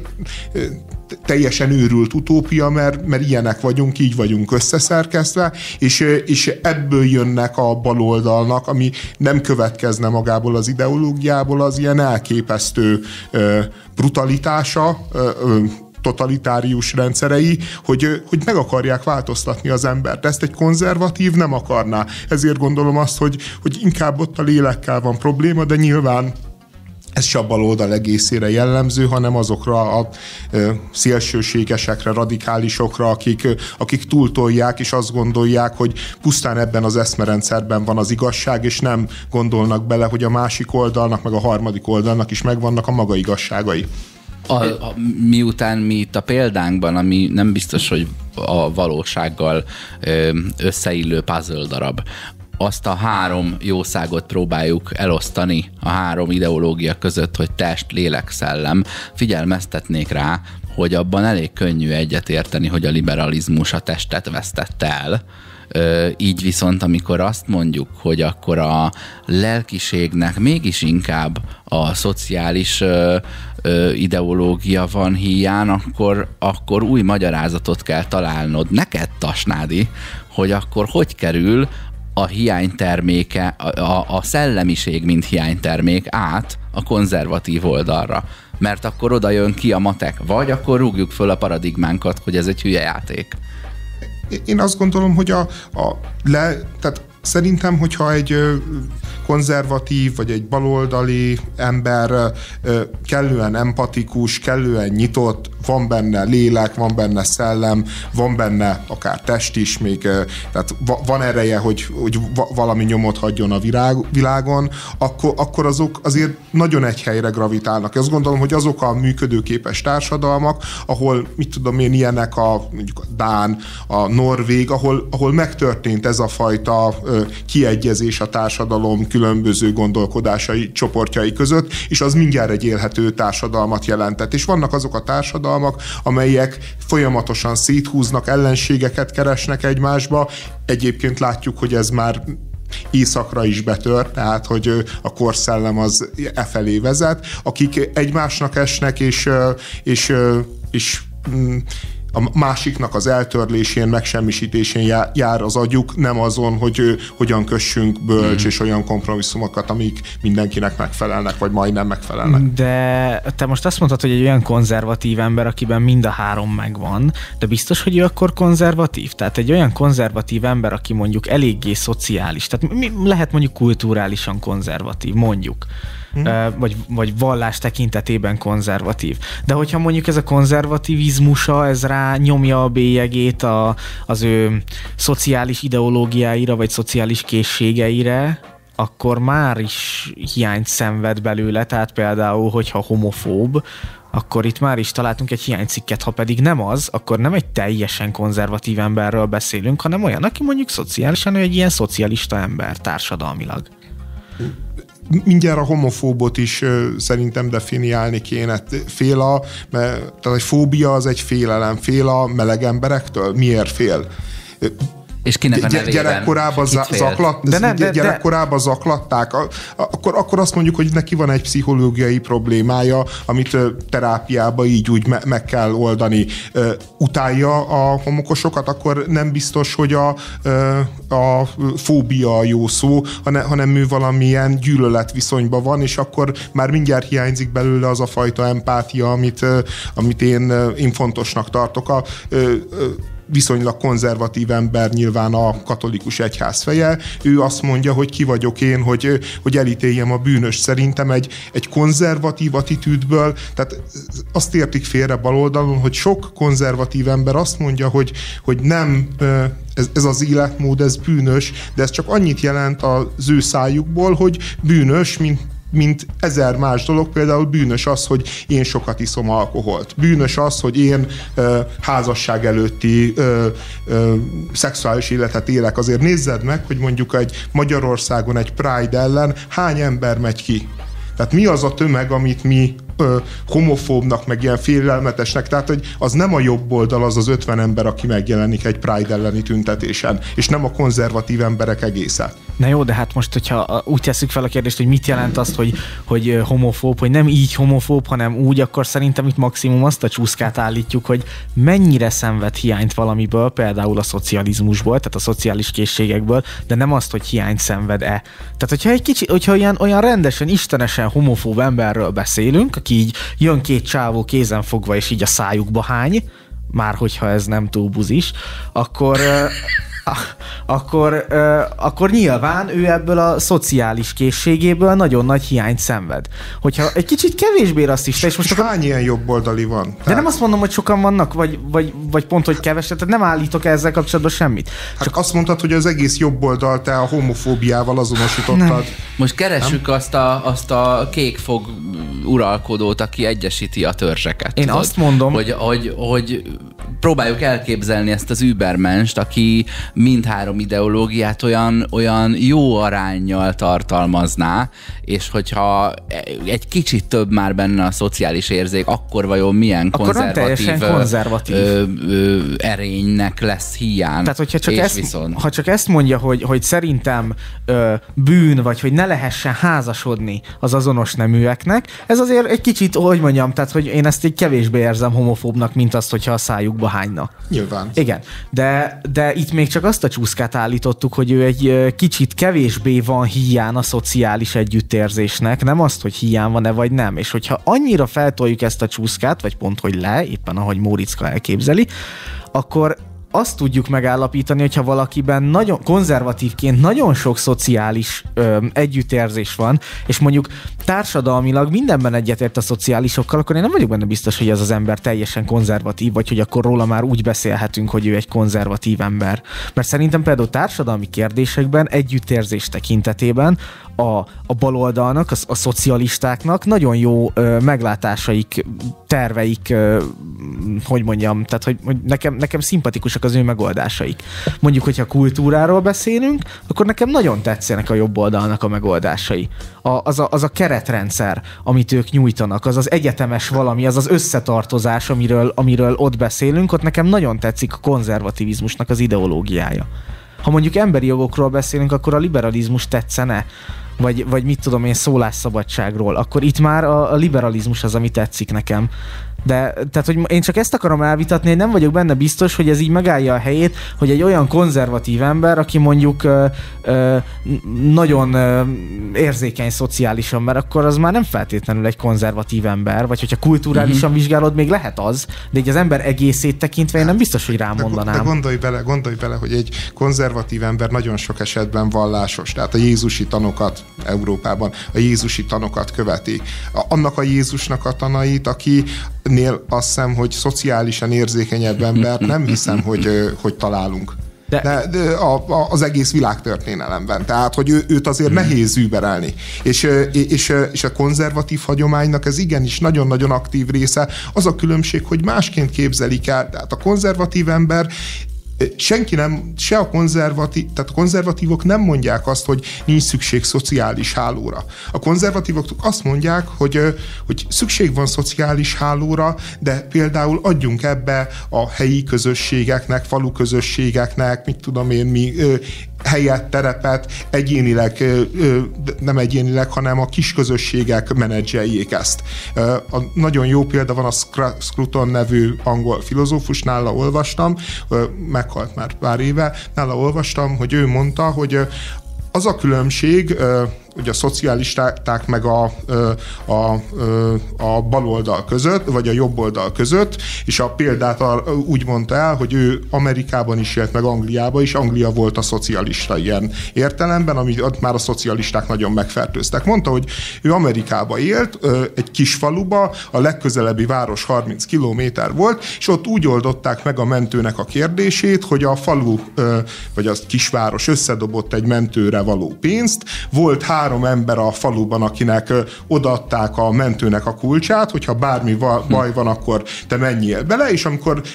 teljesen őrült utópia, mert, mert ilyenek vagyunk, így vagyunk összeszerkesztve, és, és ebből jönnek a baloldalnak, ami nem következne magából az ideológiából, az ilyen elképesztő brutalitása, totalitárius rendszerei, hogy, hogy meg akarják változtatni az embert. De ezt egy konzervatív nem akarná. Ezért gondolom azt, hogy, hogy inkább ott a lélekkel van probléma, de nyilván ez se a baloldal egészére jellemző, hanem azokra a ö, szélsőségesekre, radikálisokra, akik, akik túltolják, és azt gondolják, hogy pusztán ebben az eszmerendszerben van az igazság, és nem gondolnak bele, hogy a másik oldalnak, meg a harmadik oldalnak is megvannak a maga igazságai.
A, a, miután mi itt a példánkban, ami nem biztos, hogy a valósággal ö, összeillő puzzle darab, azt a három jószágot próbáljuk elosztani a három ideológia között, hogy test, lélek, szellem, figyelmeztetnék rá, hogy abban elég könnyű egyetérteni, hogy a liberalizmus a testet vesztette el. Ö, így viszont, amikor azt mondjuk, hogy akkor a lelkiségnek mégis inkább a szociális ö, ö, ideológia van híján, akkor, akkor új magyarázatot kell találnod neked, Tasnádi, hogy akkor hogy kerül a hiányterméke, a, a, a szellemiség, mint hiánytermék át a konzervatív oldalra. Mert akkor oda jön ki a matek, vagy akkor rúgjuk föl a paradigmánkat, hogy ez egy hülye játék.
Én azt gondolom, hogy a, a le, tehát szerintem, hogyha egy konzervatív, vagy egy baloldali ember kellően empatikus, kellően nyitott, van benne lélek, van benne szellem, van benne akár test is, még, tehát van ereje, hogy, hogy valami nyomot hagyjon a világon, akkor, akkor azok azért nagyon egy helyre gravitálnak. Azt gondolom, hogy azok a működőképes társadalmak, ahol, mit tudom én, ilyenek a, mondjuk a dán, a norvég, ahol, ahol megtörtént ez a fajta kiegyezés a társadalom különböző gondolkodásai csoportjai között, és az mindjárt egy élhető társadalmat jelentett. És vannak azok a társadalmak, amelyek folyamatosan széthúznak, ellenségeket keresnek egymásba. Egyébként látjuk, hogy ez már északra is betört, tehát hogy a korszellem az e felé vezet, akik egymásnak esnek, és, és, és a másiknak az eltörlésén, megsemmisítésén jár az agyuk, nem azon, hogy hogyan kössünk bölcs mm. és olyan kompromisszumokat, amik mindenkinek megfelelnek, vagy majdnem megfelelnek.
De te most azt mondtad, hogy egy olyan konzervatív ember, akiben mind a három megvan, de biztos, hogy ő akkor konzervatív? Tehát egy olyan konzervatív ember, aki mondjuk eléggé szociális, tehát mi lehet mondjuk kulturálisan konzervatív, mondjuk. Hmm. Vagy, vagy vallás tekintetében konzervatív. De hogyha mondjuk ez a konzervativizmusa, ez rá nyomja a bélyegét a, az ő szociális ideológiáira, vagy szociális készségeire, akkor már is hiányt szenved belőle, tehát például, hogyha homofób, akkor itt már is találtunk egy hiánycikket, ha pedig nem az, akkor nem egy teljesen konzervatív emberről beszélünk, hanem olyan, aki mondjuk szociálisan, ő egy ilyen szocialista ember társadalmilag.
Mindjárt a homofóbot is uh, szerintem definiálni kéne. Fél a, mert, tehát egy fóbia az egy félelem. Fél a meleg emberektől? Miért fél?
És kinek a nevében?
Gyerekkorában zaklat, de nem, de, gyerekkorában de... zaklatták, akkor, akkor azt mondjuk, hogy neki van egy pszichológiai problémája, amit terápiába így úgy me- meg kell oldani. Utálja a homokosokat, akkor nem biztos, hogy a, a fóbia a jó szó, hanem ő valamilyen gyűlöletviszonyban van, és akkor már mindjárt hiányzik belőle az a fajta empátia, amit, amit én, én fontosnak tartok. A, viszonylag konzervatív ember, nyilván a katolikus egyház feje, ő azt mondja, hogy ki vagyok én, hogy, hogy elítéljem a bűnöst. Szerintem egy, egy konzervatív attitűdből, tehát azt értik félre baloldalon, hogy sok konzervatív ember azt mondja, hogy, hogy nem, ez, ez az életmód, ez bűnös, de ez csak annyit jelent az ő szájukból, hogy bűnös, mint mint ezer más dolog, például bűnös az, hogy én sokat iszom alkoholt. Bűnös az, hogy én ö, házasság előtti ö, ö, szexuális életet élek. Azért nézzed meg, hogy mondjuk egy Magyarországon egy Pride ellen hány ember megy ki. Tehát mi az a tömeg, amit mi ö, homofóbnak, meg ilyen félelmetesnek, tehát hogy az nem a jobb oldal, az az ötven ember, aki megjelenik egy Pride elleni tüntetésen, és nem a konzervatív emberek egésze.
Na jó, de hát most, hogyha úgy tesszük fel a kérdést, hogy mit jelent azt, hogy, hogy homofób, hogy nem így homofób, hanem úgy, akkor szerintem itt maximum azt a csúszkát állítjuk, hogy mennyire szenved hiányt valamiből, például a szocializmusból, tehát a szociális készségekből, de nem azt, hogy hiányt szenved-e. Tehát, hogyha egy kicsi, hogyha olyan, olyan rendesen, istenesen homofób emberről beszélünk, aki így jön két csávó kézen fogva, és így a szájukba hány, már hogyha ez nem túl buzis, akkor... Akkor, uh, akkor nyilván ő ebből a szociális készségéből nagyon nagy hiányt szenved. Hogyha egy kicsit kevésbé rasszista, és most
akkor... Hány ilyen jobboldali van?
De tehát... nem azt mondom, hogy sokan vannak, vagy, vagy, vagy pont, hogy keveset, tehát nem állítok ezzel kapcsolatban semmit.
Hát csak azt mondtad, hogy az egész jobboldal te a homofóbiával azonosítottad. Nem.
Most keressük azt a, azt a kékfog uralkodót, aki egyesíti a törzseket.
Én
tudod?
Azt mondom,
hogy, hogy, hogy próbáljuk elképzelni ezt az übermenst, aki mindhárom ideológiát olyan, olyan jó aránnyal tartalmazná, és hogyha egy kicsit több már benne a szociális érzék, akkor vajon milyen
akkor
konzervatív,
konzervatív.
Ö, ö, erénynek lesz hiány.
Tehát, hogyha csak, ezt,
viszont...
ha csak ezt mondja, hogy, hogy szerintem ö, bűn, vagy hogy ne lehessen házasodni az azonos neműeknek, ez azért egy kicsit, hogy mondjam, tehát, hogy én ezt egy kevésbé érzem homofóbnak, mint azt, hogyha a szájukba hányna.
Nyilván.
Igen, de, de itt még csak azt a csúszkát állítottuk, hogy ő egy kicsit kevésbé van hiány a szociális együttérzésnek, nem azt, hogy hiány van-e vagy nem. És hogyha annyira feltoljuk ezt a csúszkát, vagy pont, hogy le, éppen ahogy Móriczka elképzeli, akkor azt tudjuk megállapítani, hogyha valakiben nagyon konzervatívként nagyon sok szociális ö, együttérzés van, és mondjuk társadalmilag mindenben egyetért a szociálisokkal, akkor én nem vagyok benne biztos, hogy ez az ember teljesen konzervatív, vagy hogy akkor róla már úgy beszélhetünk, hogy ő egy konzervatív ember. Mert szerintem például társadalmi kérdésekben, együttérzés tekintetében a, a baloldalnak, a, a szocialistáknak nagyon jó ö, meglátásaik, terveik, ö, hogy mondjam, tehát hogy, hogy nekem, nekem szimpatikusak az ő megoldásaik. Mondjuk, hogyha kultúráról beszélünk, akkor nekem nagyon tetszenek a jobb oldalnak a megoldásai. A, az, a, az a keretrendszer, amit ők nyújtanak, az az egyetemes valami, az az összetartozás, amiről, amiről ott beszélünk, ott nekem nagyon tetszik a konzervativizmusnak az ideológiája. Ha mondjuk emberi jogokról beszélünk, akkor a liberalizmus tetszene, vagy, vagy mit tudom én, szólásszabadságról, akkor itt már a, a liberalizmus az, ami tetszik nekem. De tehát, hogy én csak ezt akarom elvitatni, hogy nem vagyok benne biztos, hogy ez így megállja a helyét, hogy egy olyan konzervatív ember, aki mondjuk ö, ö, nagyon ö, érzékeny szociálisan, mert akkor az már nem feltétlenül egy konzervatív ember, vagy hogyha kulturálisan uh-huh. vizsgálod, még lehet az, de így az ember egészét tekintve én nem biztos, hogy rám mondanám.
De, de gondolj bele, gondolj bele, hogy egy konzervatív ember nagyon sok esetben vallásos, tehát a jézusi tanokat Európában, a jézusi tanokat követi. Annak a Jézusnak a tanait, aki nél azt hiszem, hogy szociálisan érzékenyebb ember, nem hiszem, hogy, hogy találunk. De, de, de a, a, az egész világtörténelemben. Tehát, hogy ő, őt azért nehéz überelni. És, és, és a konzervatív hagyománynak ez igenis nagyon-nagyon aktív része. Az a különbség, hogy másként képzelik el. Tehát a konzervatív ember senki nem, se a konzervatív, tehát a konzervatívok nem mondják azt, hogy nincs szükség szociális hálóra. A konzervatívok azt mondják, hogy, hogy szükség van szociális hálóra, de például adjunk ebbe a helyi közösségeknek, falu közösségeknek, mit tudom én mi, helyet, terepet, egyénileg, nem egyénileg, hanem a kis közösségek menedzseljék ezt. A nagyon jó példa van a Scruton nevű angol filozófus, nála olvastam, meghalt már pár éve, nála olvastam, hogy ő mondta, hogy az a különbség, ugye a szocialisták meg a, a, a baloldal között, vagy a jobb oldal között, és a példát úgy mondta el, hogy ő Amerikában is élt, meg Angliában is, Anglia volt a szocialista ilyen értelemben, ami ott már a szocialisták nagyon megfertőztek. Mondta, hogy ő Amerikában élt, egy kis faluba, a legközelebbi város harminc kilométer volt, és ott úgy oldották meg a mentőnek a kérdését, hogy a falu, vagy a kisváros összedobott egy mentőre való pénzt, volt három három ember a faluban, akinek odaadták a mentőnek a kulcsát, hogyha bármi baj van, akkor te menjél bele, és amikor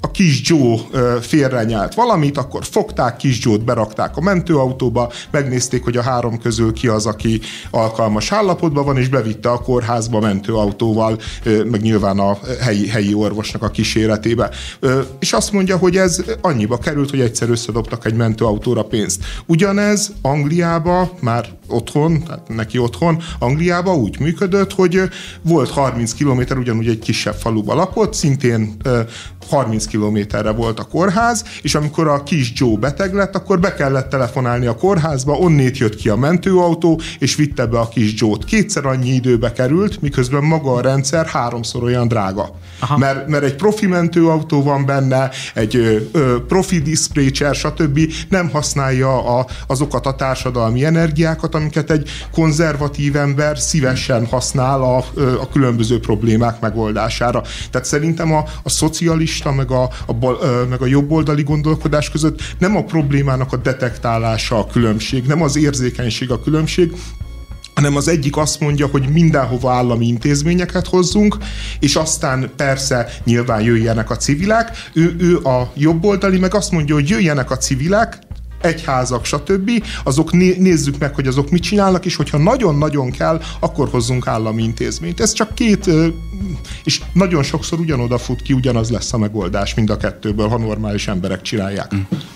a kis Joe félrenyelt valamit, akkor fogták kis Joe-t, berakták a mentőautóba, megnézték, hogy a három közül ki az, aki alkalmas állapotban van, és bevitte a kórházba mentőautóval, meg nyilván a helyi, helyi orvosnak a kíséretébe. És azt mondja, hogy ez annyiba került, hogy egyszer összedobtak egy mentőautóra pénzt. Ugyanez Angliába, már otthon, tehát neki otthon, Angliába úgy működött, hogy volt harminc kilométer, ugyanúgy egy kisebb faluba lakott, szintén harminc kilométerre volt a kórház, és amikor a kis Joe beteg lett, akkor be kellett telefonálni a kórházba, onnét jött ki a mentőautó, és vitte be a kis Joe-t. Kétszer annyi időbe került, miközben maga a rendszer háromszor olyan drága. Mert, mert egy profi mentőautó van benne, egy ö, ö, profi diszprécser, stb. Nem használja a, azokat a társadalmi energiákat, amiket egy konzervatív ember szívesen használ a, a különböző problémák megoldására. Tehát szerintem a, a szocialista meg a, a, bal, meg a jobboldali gondolkodás között nem a problémának a detektálása a különbség, nem az érzékenység a különbség, hanem az egyik azt mondja, hogy mindenhova állami intézményeket hozzunk, és aztán persze nyilván jöjjenek a civilek, ő, ő a jobboldali meg azt mondja, hogy jöjjenek a civilek, egyházak, stb. Azok né- nézzük meg, hogy azok mit csinálnak, és hogyha nagyon-nagyon kell, akkor hozzunk állami intézményt. Ez csak két, és nagyon sokszor ugyanoda fut ki, ugyanaz lesz a megoldás mind a kettőből, ha normális emberek csinálják.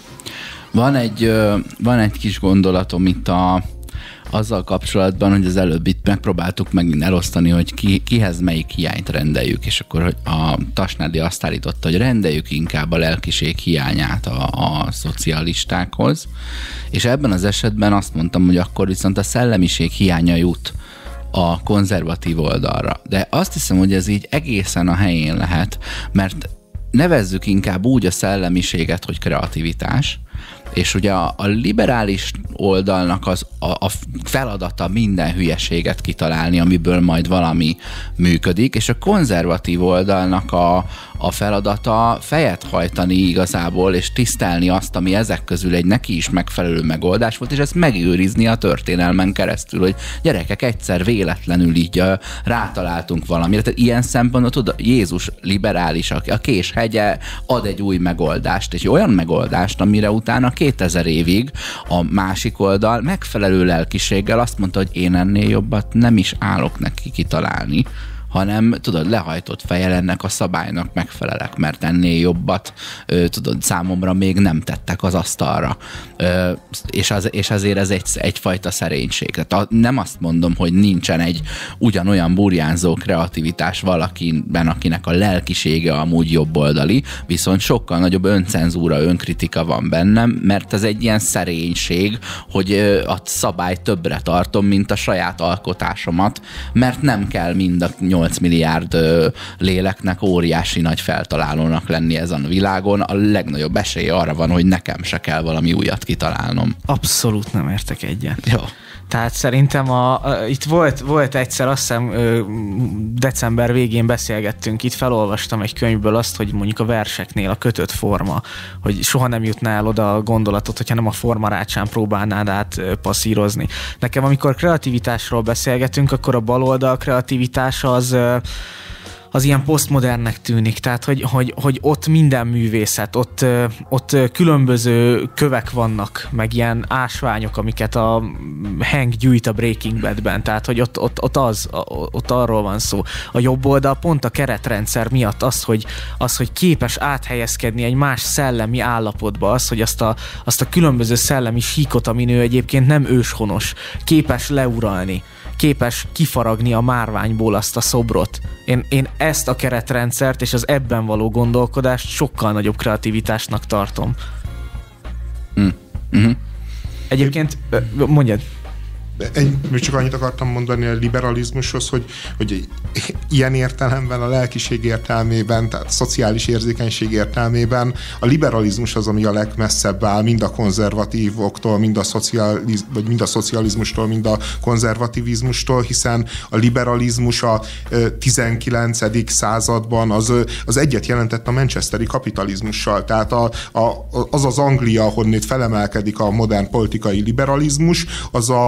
Van egy, van egy kis gondolatom itt a azzal kapcsolatban, hogy az előbb itt megpróbáltuk megint elosztani, hogy ki, kihez melyik hiányt rendeljük, és akkor hogy a Tasnádi azt állította, hogy rendeljük inkább a lelkiség hiányát a, a szocialistákhoz, és ebben az esetben azt mondtam, hogy akkor viszont a szellemiség hiánya jut a konzervatív oldalra. De azt hiszem, hogy ez így egészen a helyén lehet, mert nevezzük inkább úgy a szellemiséget, hogy kreativitás, és ugye a, a liberális oldalnak az a, a feladata minden hülyeséget kitalálni, amiből majd valami működik, és a konzervatív oldalnak a, a feladata fejet hajtani igazából, és tisztelni azt, ami ezek közül egy neki is megfelelő megoldás volt, és ezt megőrizni a történelmen keresztül, hogy gyerekek, egyszer véletlenül így uh, rátaláltunk valamire. Tehát ilyen szempontból tudod, Jézus liberális, a Késhegye ad egy új megoldást, egy olyan megoldást, amire utána kétezer évig a másik oldal megfelelő lelkiséggel azt mondta, hogy én ennél jobbat nem is állok neki kitalálni, hanem tudod, lehajtott fejjel ennek a szabálynak megfelelek, mert ennél jobbat ö, tudod, számomra még nem tettek az asztalra. Ö, és, az, és azért ez egy, egyfajta szerénység. Tehát nem azt mondom, hogy nincsen egy ugyanolyan burjánzó kreativitás valakiben, akinek a lelkisége amúgy jobboldali, viszont sokkal nagyobb öncenzúra, önkritika van bennem, mert ez egy ilyen szerénység, hogy ö, a szabály többre tartom, mint a saját alkotásomat, mert nem kell mind a nyolc milliárd ö, léleknek óriási nagy feltalálónak lenni ezen a világon. A legnagyobb esélye arra van, hogy nekem se kell valami újat kitalálnom.
Abszolút nem értek egyet.
Jó.
Tehát szerintem a, a, itt volt, volt egyszer, azt hiszem ö, december végén beszélgettünk, itt felolvastam egy könyvből azt, hogy mondjuk a verseknél a kötött forma, hogy soha nem jutnál el oda a gondolatot, hogyha nem a formarácsán próbálnád át ö, passzírozni. Nekem amikor kreativitásról beszélgetünk, akkor a baloldal kreativitása az ö, az ilyen posztmodernnek tűnik, tehát hogy, hogy, hogy ott minden művészet, ott, ott különböző kövek vannak, meg ilyen ásványok, amiket a Hank gyűjt a Breaking Badben, tehát hogy ott, ott, ott, az, ott arról van szó. A jobb oldal pont a keretrendszer miatt az, hogy, az, hogy képes áthelyezkedni egy más szellemi állapotba, az, hogy azt a, azt a különböző szellemi síkot, amin ő egyébként nem őshonos, képes leuralni, képes kifaragni a márványból azt a szobrot. Én, én ezt a keretrendszert és az ebben való gondolkodást sokkal nagyobb kreativitásnak tartom.
Mm. Mm-hmm.
Egyébként, mondjad.
Egy, még csak annyit akartam mondani a liberalizmushoz, hogy, hogy ilyen értelemben, a lelkiség értelmében, tehát a szociális érzékenység értelmében a liberalizmus az, ami a legmesszebb áll mind a konzervatívoktól, mind a, szocializ, vagy mind a szocializmustól, mind a konzervativizmustól, hiszen a liberalizmus a tizenkilencedik században az, az egyet jelentett a manchesteri kapitalizmussal. Tehát a, a, az az Anglia, ahonnét felemelkedik a modern politikai liberalizmus, az a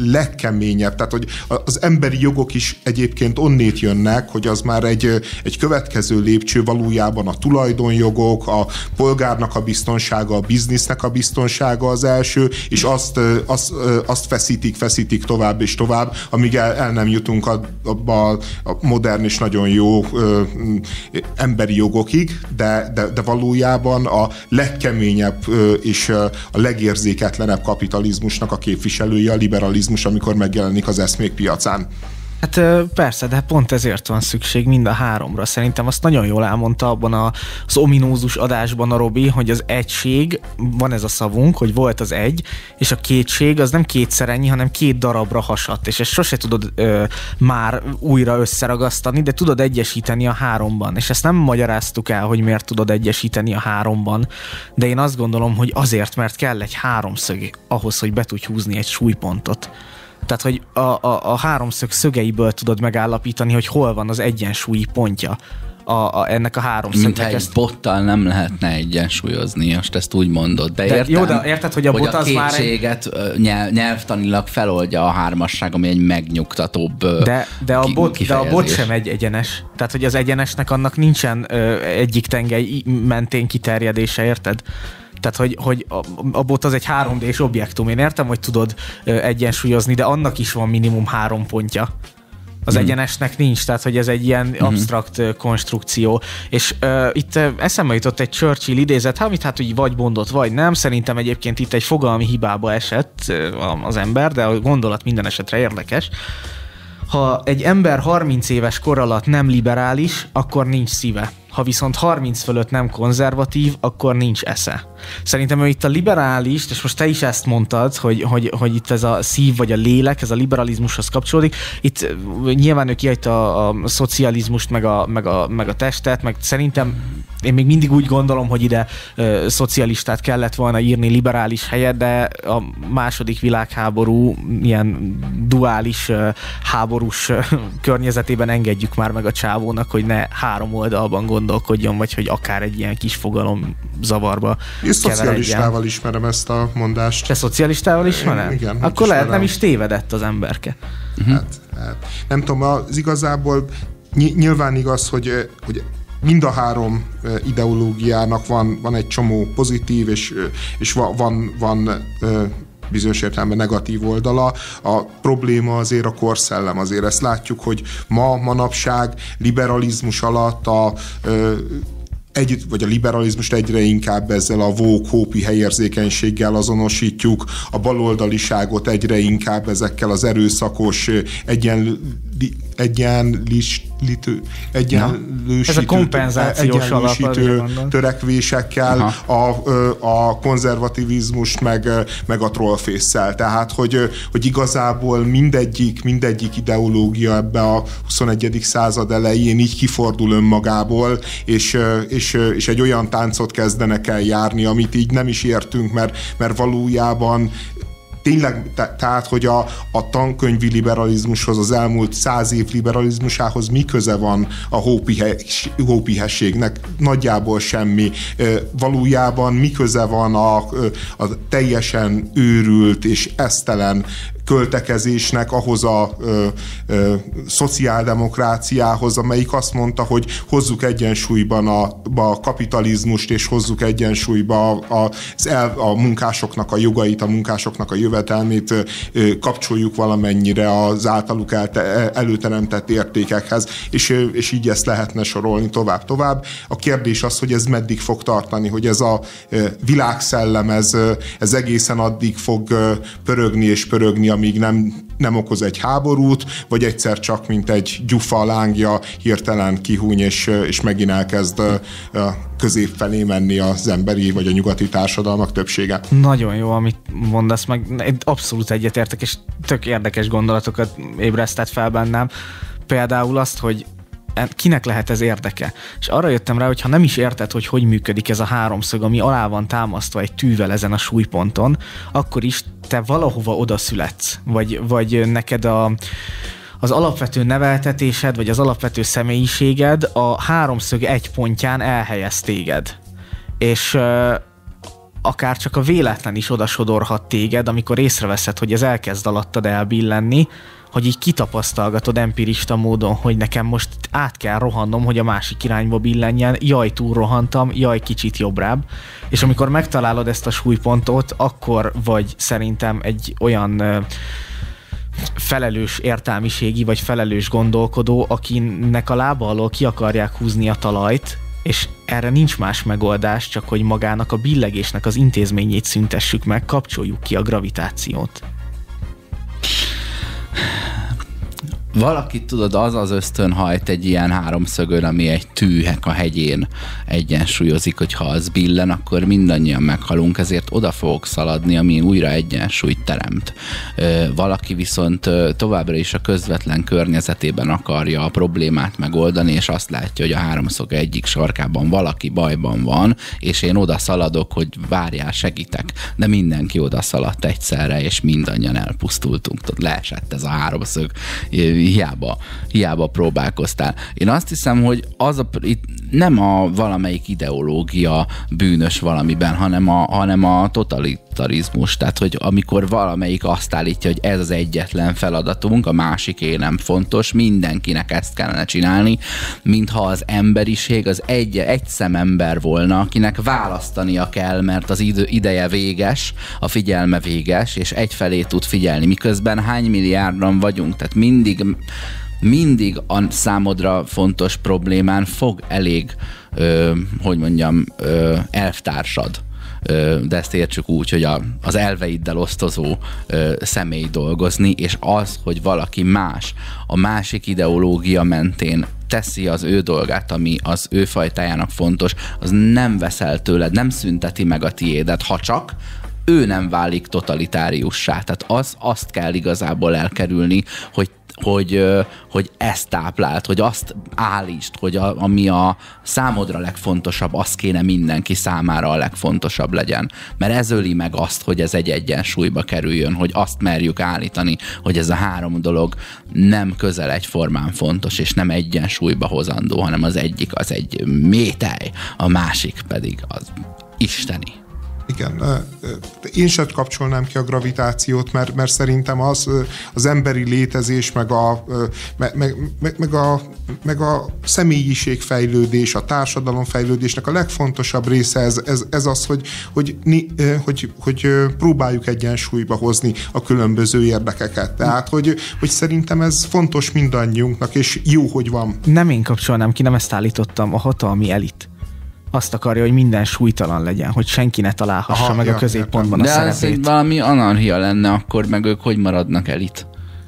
legkeményebb, tehát hogy az emberi jogok is egyébként onnét jönnek, hogy az már egy, egy következő lépcső valójában a tulajdonjogok, a polgárnak a biztonsága, a biznisznek a biztonsága az első, és azt, azt, azt feszítik, feszítik tovább és tovább, amíg el, el nem jutunk abba a, a modern és nagyon jó ö, emberi jogokig, de, de, de valójában a legkeményebb ö, és a legérzéketlenebb kapitalizmusnak a képviselője a liberalizmus, amikor megjelenik az eszmék piacán.
Hát persze, de pont ezért van szükség mind a háromra. Szerintem azt nagyon jól elmondta abban az ominózus adásban a Robi, hogy az egység, van ez a szavunk, hogy volt az egy, és a kétség az nem kétszer ennyi, hanem két darabra hasadt, és ezt sose tudod ö, már újra összeragasztani, de tudod egyesíteni a háromban, és ezt nem magyaráztuk el, hogy miért tudod egyesíteni a háromban, de én azt gondolom, hogy azért, mert kell egy háromszög ahhoz, hogy be tudj húzni egy súlypontot. Tehát, hogy a, a, a háromszög szögeiből tudod megállapítani, hogy hol van az egyensúlyi pontja a, a, ennek a háromszögnek.
Mint egy ezt... bottal nem lehetne egyensúlyozni, most ezt úgy mondod. De, de értem,
jó, de érted, hogy a
hogy
bot
a
az már...
kétséget egy... nyelv, nyelvtanilag feloldja a hármasság, ami egy megnyugtatóbb
de, de, a bot, de a bot sem egy egyenes. Tehát, hogy az egyenesnek annak nincsen ö, egyik tengely mentén kiterjedése, érted? Tehát, hogy, hogy a, a bot az egy három dés objektum. Én értem, hogy tudod ö, egyensúlyozni, de annak is van minimum három pontja. Az mm. egyenesnek nincs, tehát, hogy ez egy ilyen mm. absztrakt ö, konstrukció. És ö, itt ö, eszembe jutott egy Churchill idézet, amit hát úgy vagy mondott, vagy nem. Szerintem egyébként itt egy fogalmi hibába esett ö, az ember, de a gondolat minden esetre érdekes. Ha egy ember harminc éves kor alatt nem liberális, akkor nincs szíve. Ha viszont harminc fölött nem konzervatív, akkor nincs esze. Szerintem ő itt a liberális, és most te is ezt mondtad, hogy, hogy, hogy itt ez a szív vagy a lélek, ez a liberalizmushoz kapcsolódik. Itt nyilván ő kihagyta a, a szocializmust, meg a, meg, a, meg a testet, meg szerintem én még mindig úgy gondolom, hogy ide ö, szocialistát kellett volna írni liberális helyet, de a második világháború ilyen duális ö, háborús ö, környezetében engedjük már meg a csávónak, hogy ne három oldalban gondolkodjon, vagy hogy akár egy ilyen kis fogalom zavarba
Én szocialistával ismerem ezt a mondást.
Te szocialistával ismered?
Igen.
Akkor
ismerem.
Lehet nem is tévedett az emberke.
Hát, hát. Nem tudom, az igazából nyilván igaz, hogy, hogy mind a három ideológiának van, van egy csomó pozitív, és, és van, van, van bizonyos értelemben negatív oldala. A probléma azért a korszellem. Azért ezt látjuk, hogy ma, manapság liberalizmus alatt a Egy, vagy a liberalizmust egyre inkább ezzel a woke, hópi helyérzékenységgel azonosítjuk, a baloldaliságot egyre inkább ezekkel az erőszakos egyenl, egyenlítő, egyenlősítő, egyenlősítő törekvésekkel, a, a konzervativizmust meg, meg a trollfésszel. Tehát, hogy, hogy igazából mindegyik, mindegyik ideológia ebbe a huszonegyedik század elején így kifordul önmagából, és, és, és egy olyan táncot kezdenek el járni, amit így nem is értünk, mert, mert valójában tényleg, tehát, hogy a, a tankönyvi liberalizmushoz, az elmúlt száz év liberalizmusához mi köze van a hópihességnek? Nagyjából semmi. Valójában mi köze van a, a teljesen őrült és esztelen költekezésnek ahhoz a ö, ö, szociáldemokráciához, amelyik azt mondta, hogy hozzuk egyensúlyban a, a kapitalizmust, és hozzuk egyensúlyba a, az el, a munkásoknak a jogait, a munkásoknak a jövetelmét, ö, kapcsoljuk valamennyire az általuk elte, előteremtett értékekhez, és, és így ezt lehetne sorolni tovább-tovább. A kérdés az, hogy ez meddig fog tartani, hogy ez a világszellem, ez, ez egészen addig fog pörögni és pörögni, amíg nem, nem okoz egy háborút, vagy egyszer csak, mint egy gyufa lángja, hirtelen kihúny, és, és megint elkezd közép felé menni az emberi, vagy a nyugati társadalmak többsége.
Nagyon jó, amit mondasz, meg abszolút egyetértek, és tök érdekes gondolatokat ébresztett fel bennem. Például azt, hogy kinek lehet ez érdeke? És arra jöttem rá, hogy ha nem is érted, hogy hogy működik ez a háromszög, ami alá van támasztva egy tűvel ezen a súlyponton, akkor is te valahova oda születsz, vagy, vagy neked a, az alapvető neveltetésed, vagy az alapvető személyiséged a háromszög egy pontján elhelyez téged. És akár csak a véletlen is odasodorhat téged, amikor észreveszed, hogy ez elkezd alattad elbillenni, hogy így kitapasztalgatod empirista módon, hogy nekem most át kell rohannom, hogy a másik irányba billenjen, jaj, túl rohantam, jaj, kicsit jobbrább. És amikor megtalálod ezt a súlypontot, akkor vagy szerintem egy olyan ö, felelős értelmiségi, vagy felelős gondolkodó, akinek a lába alól ki akarják húzni a talajt, és erre nincs más megoldás, csak hogy magának a billegésnek az intézményét szüntessük meg, kapcsoljuk ki a gravitációt.
Valaki, tudod, az az ösztön hajt egy ilyen háromszögön, ami egy tűhek a hegyén egyensúlyozik, hogy ha az billen, akkor mindannyian meghalunk, ezért oda fogok szaladni, ami újra egyensúlyt teremt. Valaki viszont továbbra is a közvetlen környezetében akarja a problémát megoldani, és azt látja, hogy a háromszög egyik sarkában valaki bajban van, és én oda szaladok, hogy várjál, segítek. De mindenki oda szaladt egyszerre, és mindannyian elpusztultunk. Tudod, leesett ez a háromszög. Hiába, hiába próbálkoztál. Én azt hiszem, hogy az a, itt nem a valamelyik ideológia bűnös valamiben, hanem a, hanem a totalitarizmus. Tehát, hogy amikor valamelyik azt állítja, hogy ez az egyetlen feladatunk, a másiké nem fontos, mindenkinek ezt kellene csinálni, mintha az emberiség az egy, egy szemember volna, akinek választania kell, mert az idő, ideje véges, a figyelme véges, és egyfelé tud figyelni. Miközben hány milliárdan vagyunk, tehát mindig mindig a számodra fontos problémán fog elég, ö, hogy mondjam, ö, elvtársad. Ö, de ezt értsük úgy, hogy a, az elveiddel osztozó ö, személy dolgozni, és az, hogy valaki más a másik ideológia mentén teszi az ő dolgát, ami az ő fajtájának fontos, az nem veszel tőled, nem szünteti meg a tiédet, ha csak ő nem válik totalitáriussá. Tehát az, azt kell igazából elkerülni, hogy Hogy, hogy ezt táplált, hogy azt állítsd, hogy a, ami a számodra legfontosabb, az kéne mindenki számára a legfontosabb legyen. Mert ez öli meg azt, hogy ez egy egyensúlyba kerüljön, hogy azt merjük állítani, hogy ez a három dolog nem közel egyformán fontos, és nem egyensúlyba hozandó, hanem az egyik az egy métej, a másik pedig az isteni.
Igen, én sem kapcsolnám ki a gravitációt, mert, mert szerintem az, az emberi létezés, meg a, meg, meg, meg, a, meg a személyiségfejlődés, a társadalomfejlődésnek a legfontosabb része ez, ez, ez az, hogy, hogy, hogy, hogy próbáljuk egyensúlyba hozni a különböző érdekeket. Tehát, hogy, hogy szerintem ez fontos mindannyiunknak, és jó, hogy van.
Nem én kapcsolnám ki, nem ezt állítottam, a hatalmi elit azt akarja, hogy minden súlytalan legyen, hogy senki ne találhassa Aha, meg ja, a középpontban
de
a szerepét.
De ez valami anarchia lenne, akkor meg ők hogy maradnak elit?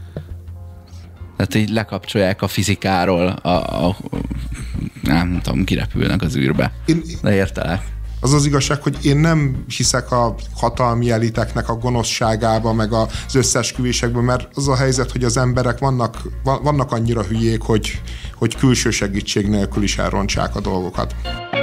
Tehát így lekapcsolják a fizikáról, a, a, nem tudom, kirepülnek az űrbe. Én, de értelek.
Az az igazság, hogy én nem hiszek a hatalmi eliteknek a gonoszságába, meg az összeesküvésekben, mert az a helyzet, hogy az emberek vannak, vannak annyira hülyék, hogy, hogy külső segítség nélkül is elrontsák a dolgokat.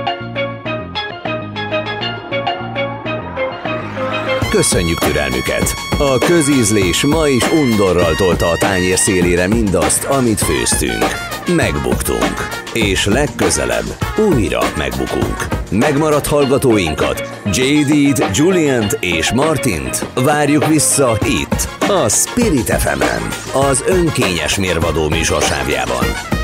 Köszönjük türelmüket! A közízlés ma is undorral tolta a tányér szélére mindazt, amit főztünk. Megbuktunk. És legközelebb újra megbukunk. Megmaradt hallgatóinkat, jé dé-t, Juliant és Martint várjuk vissza itt, a Spirit ef emen, az önkényes mérvadó műsorsávjában.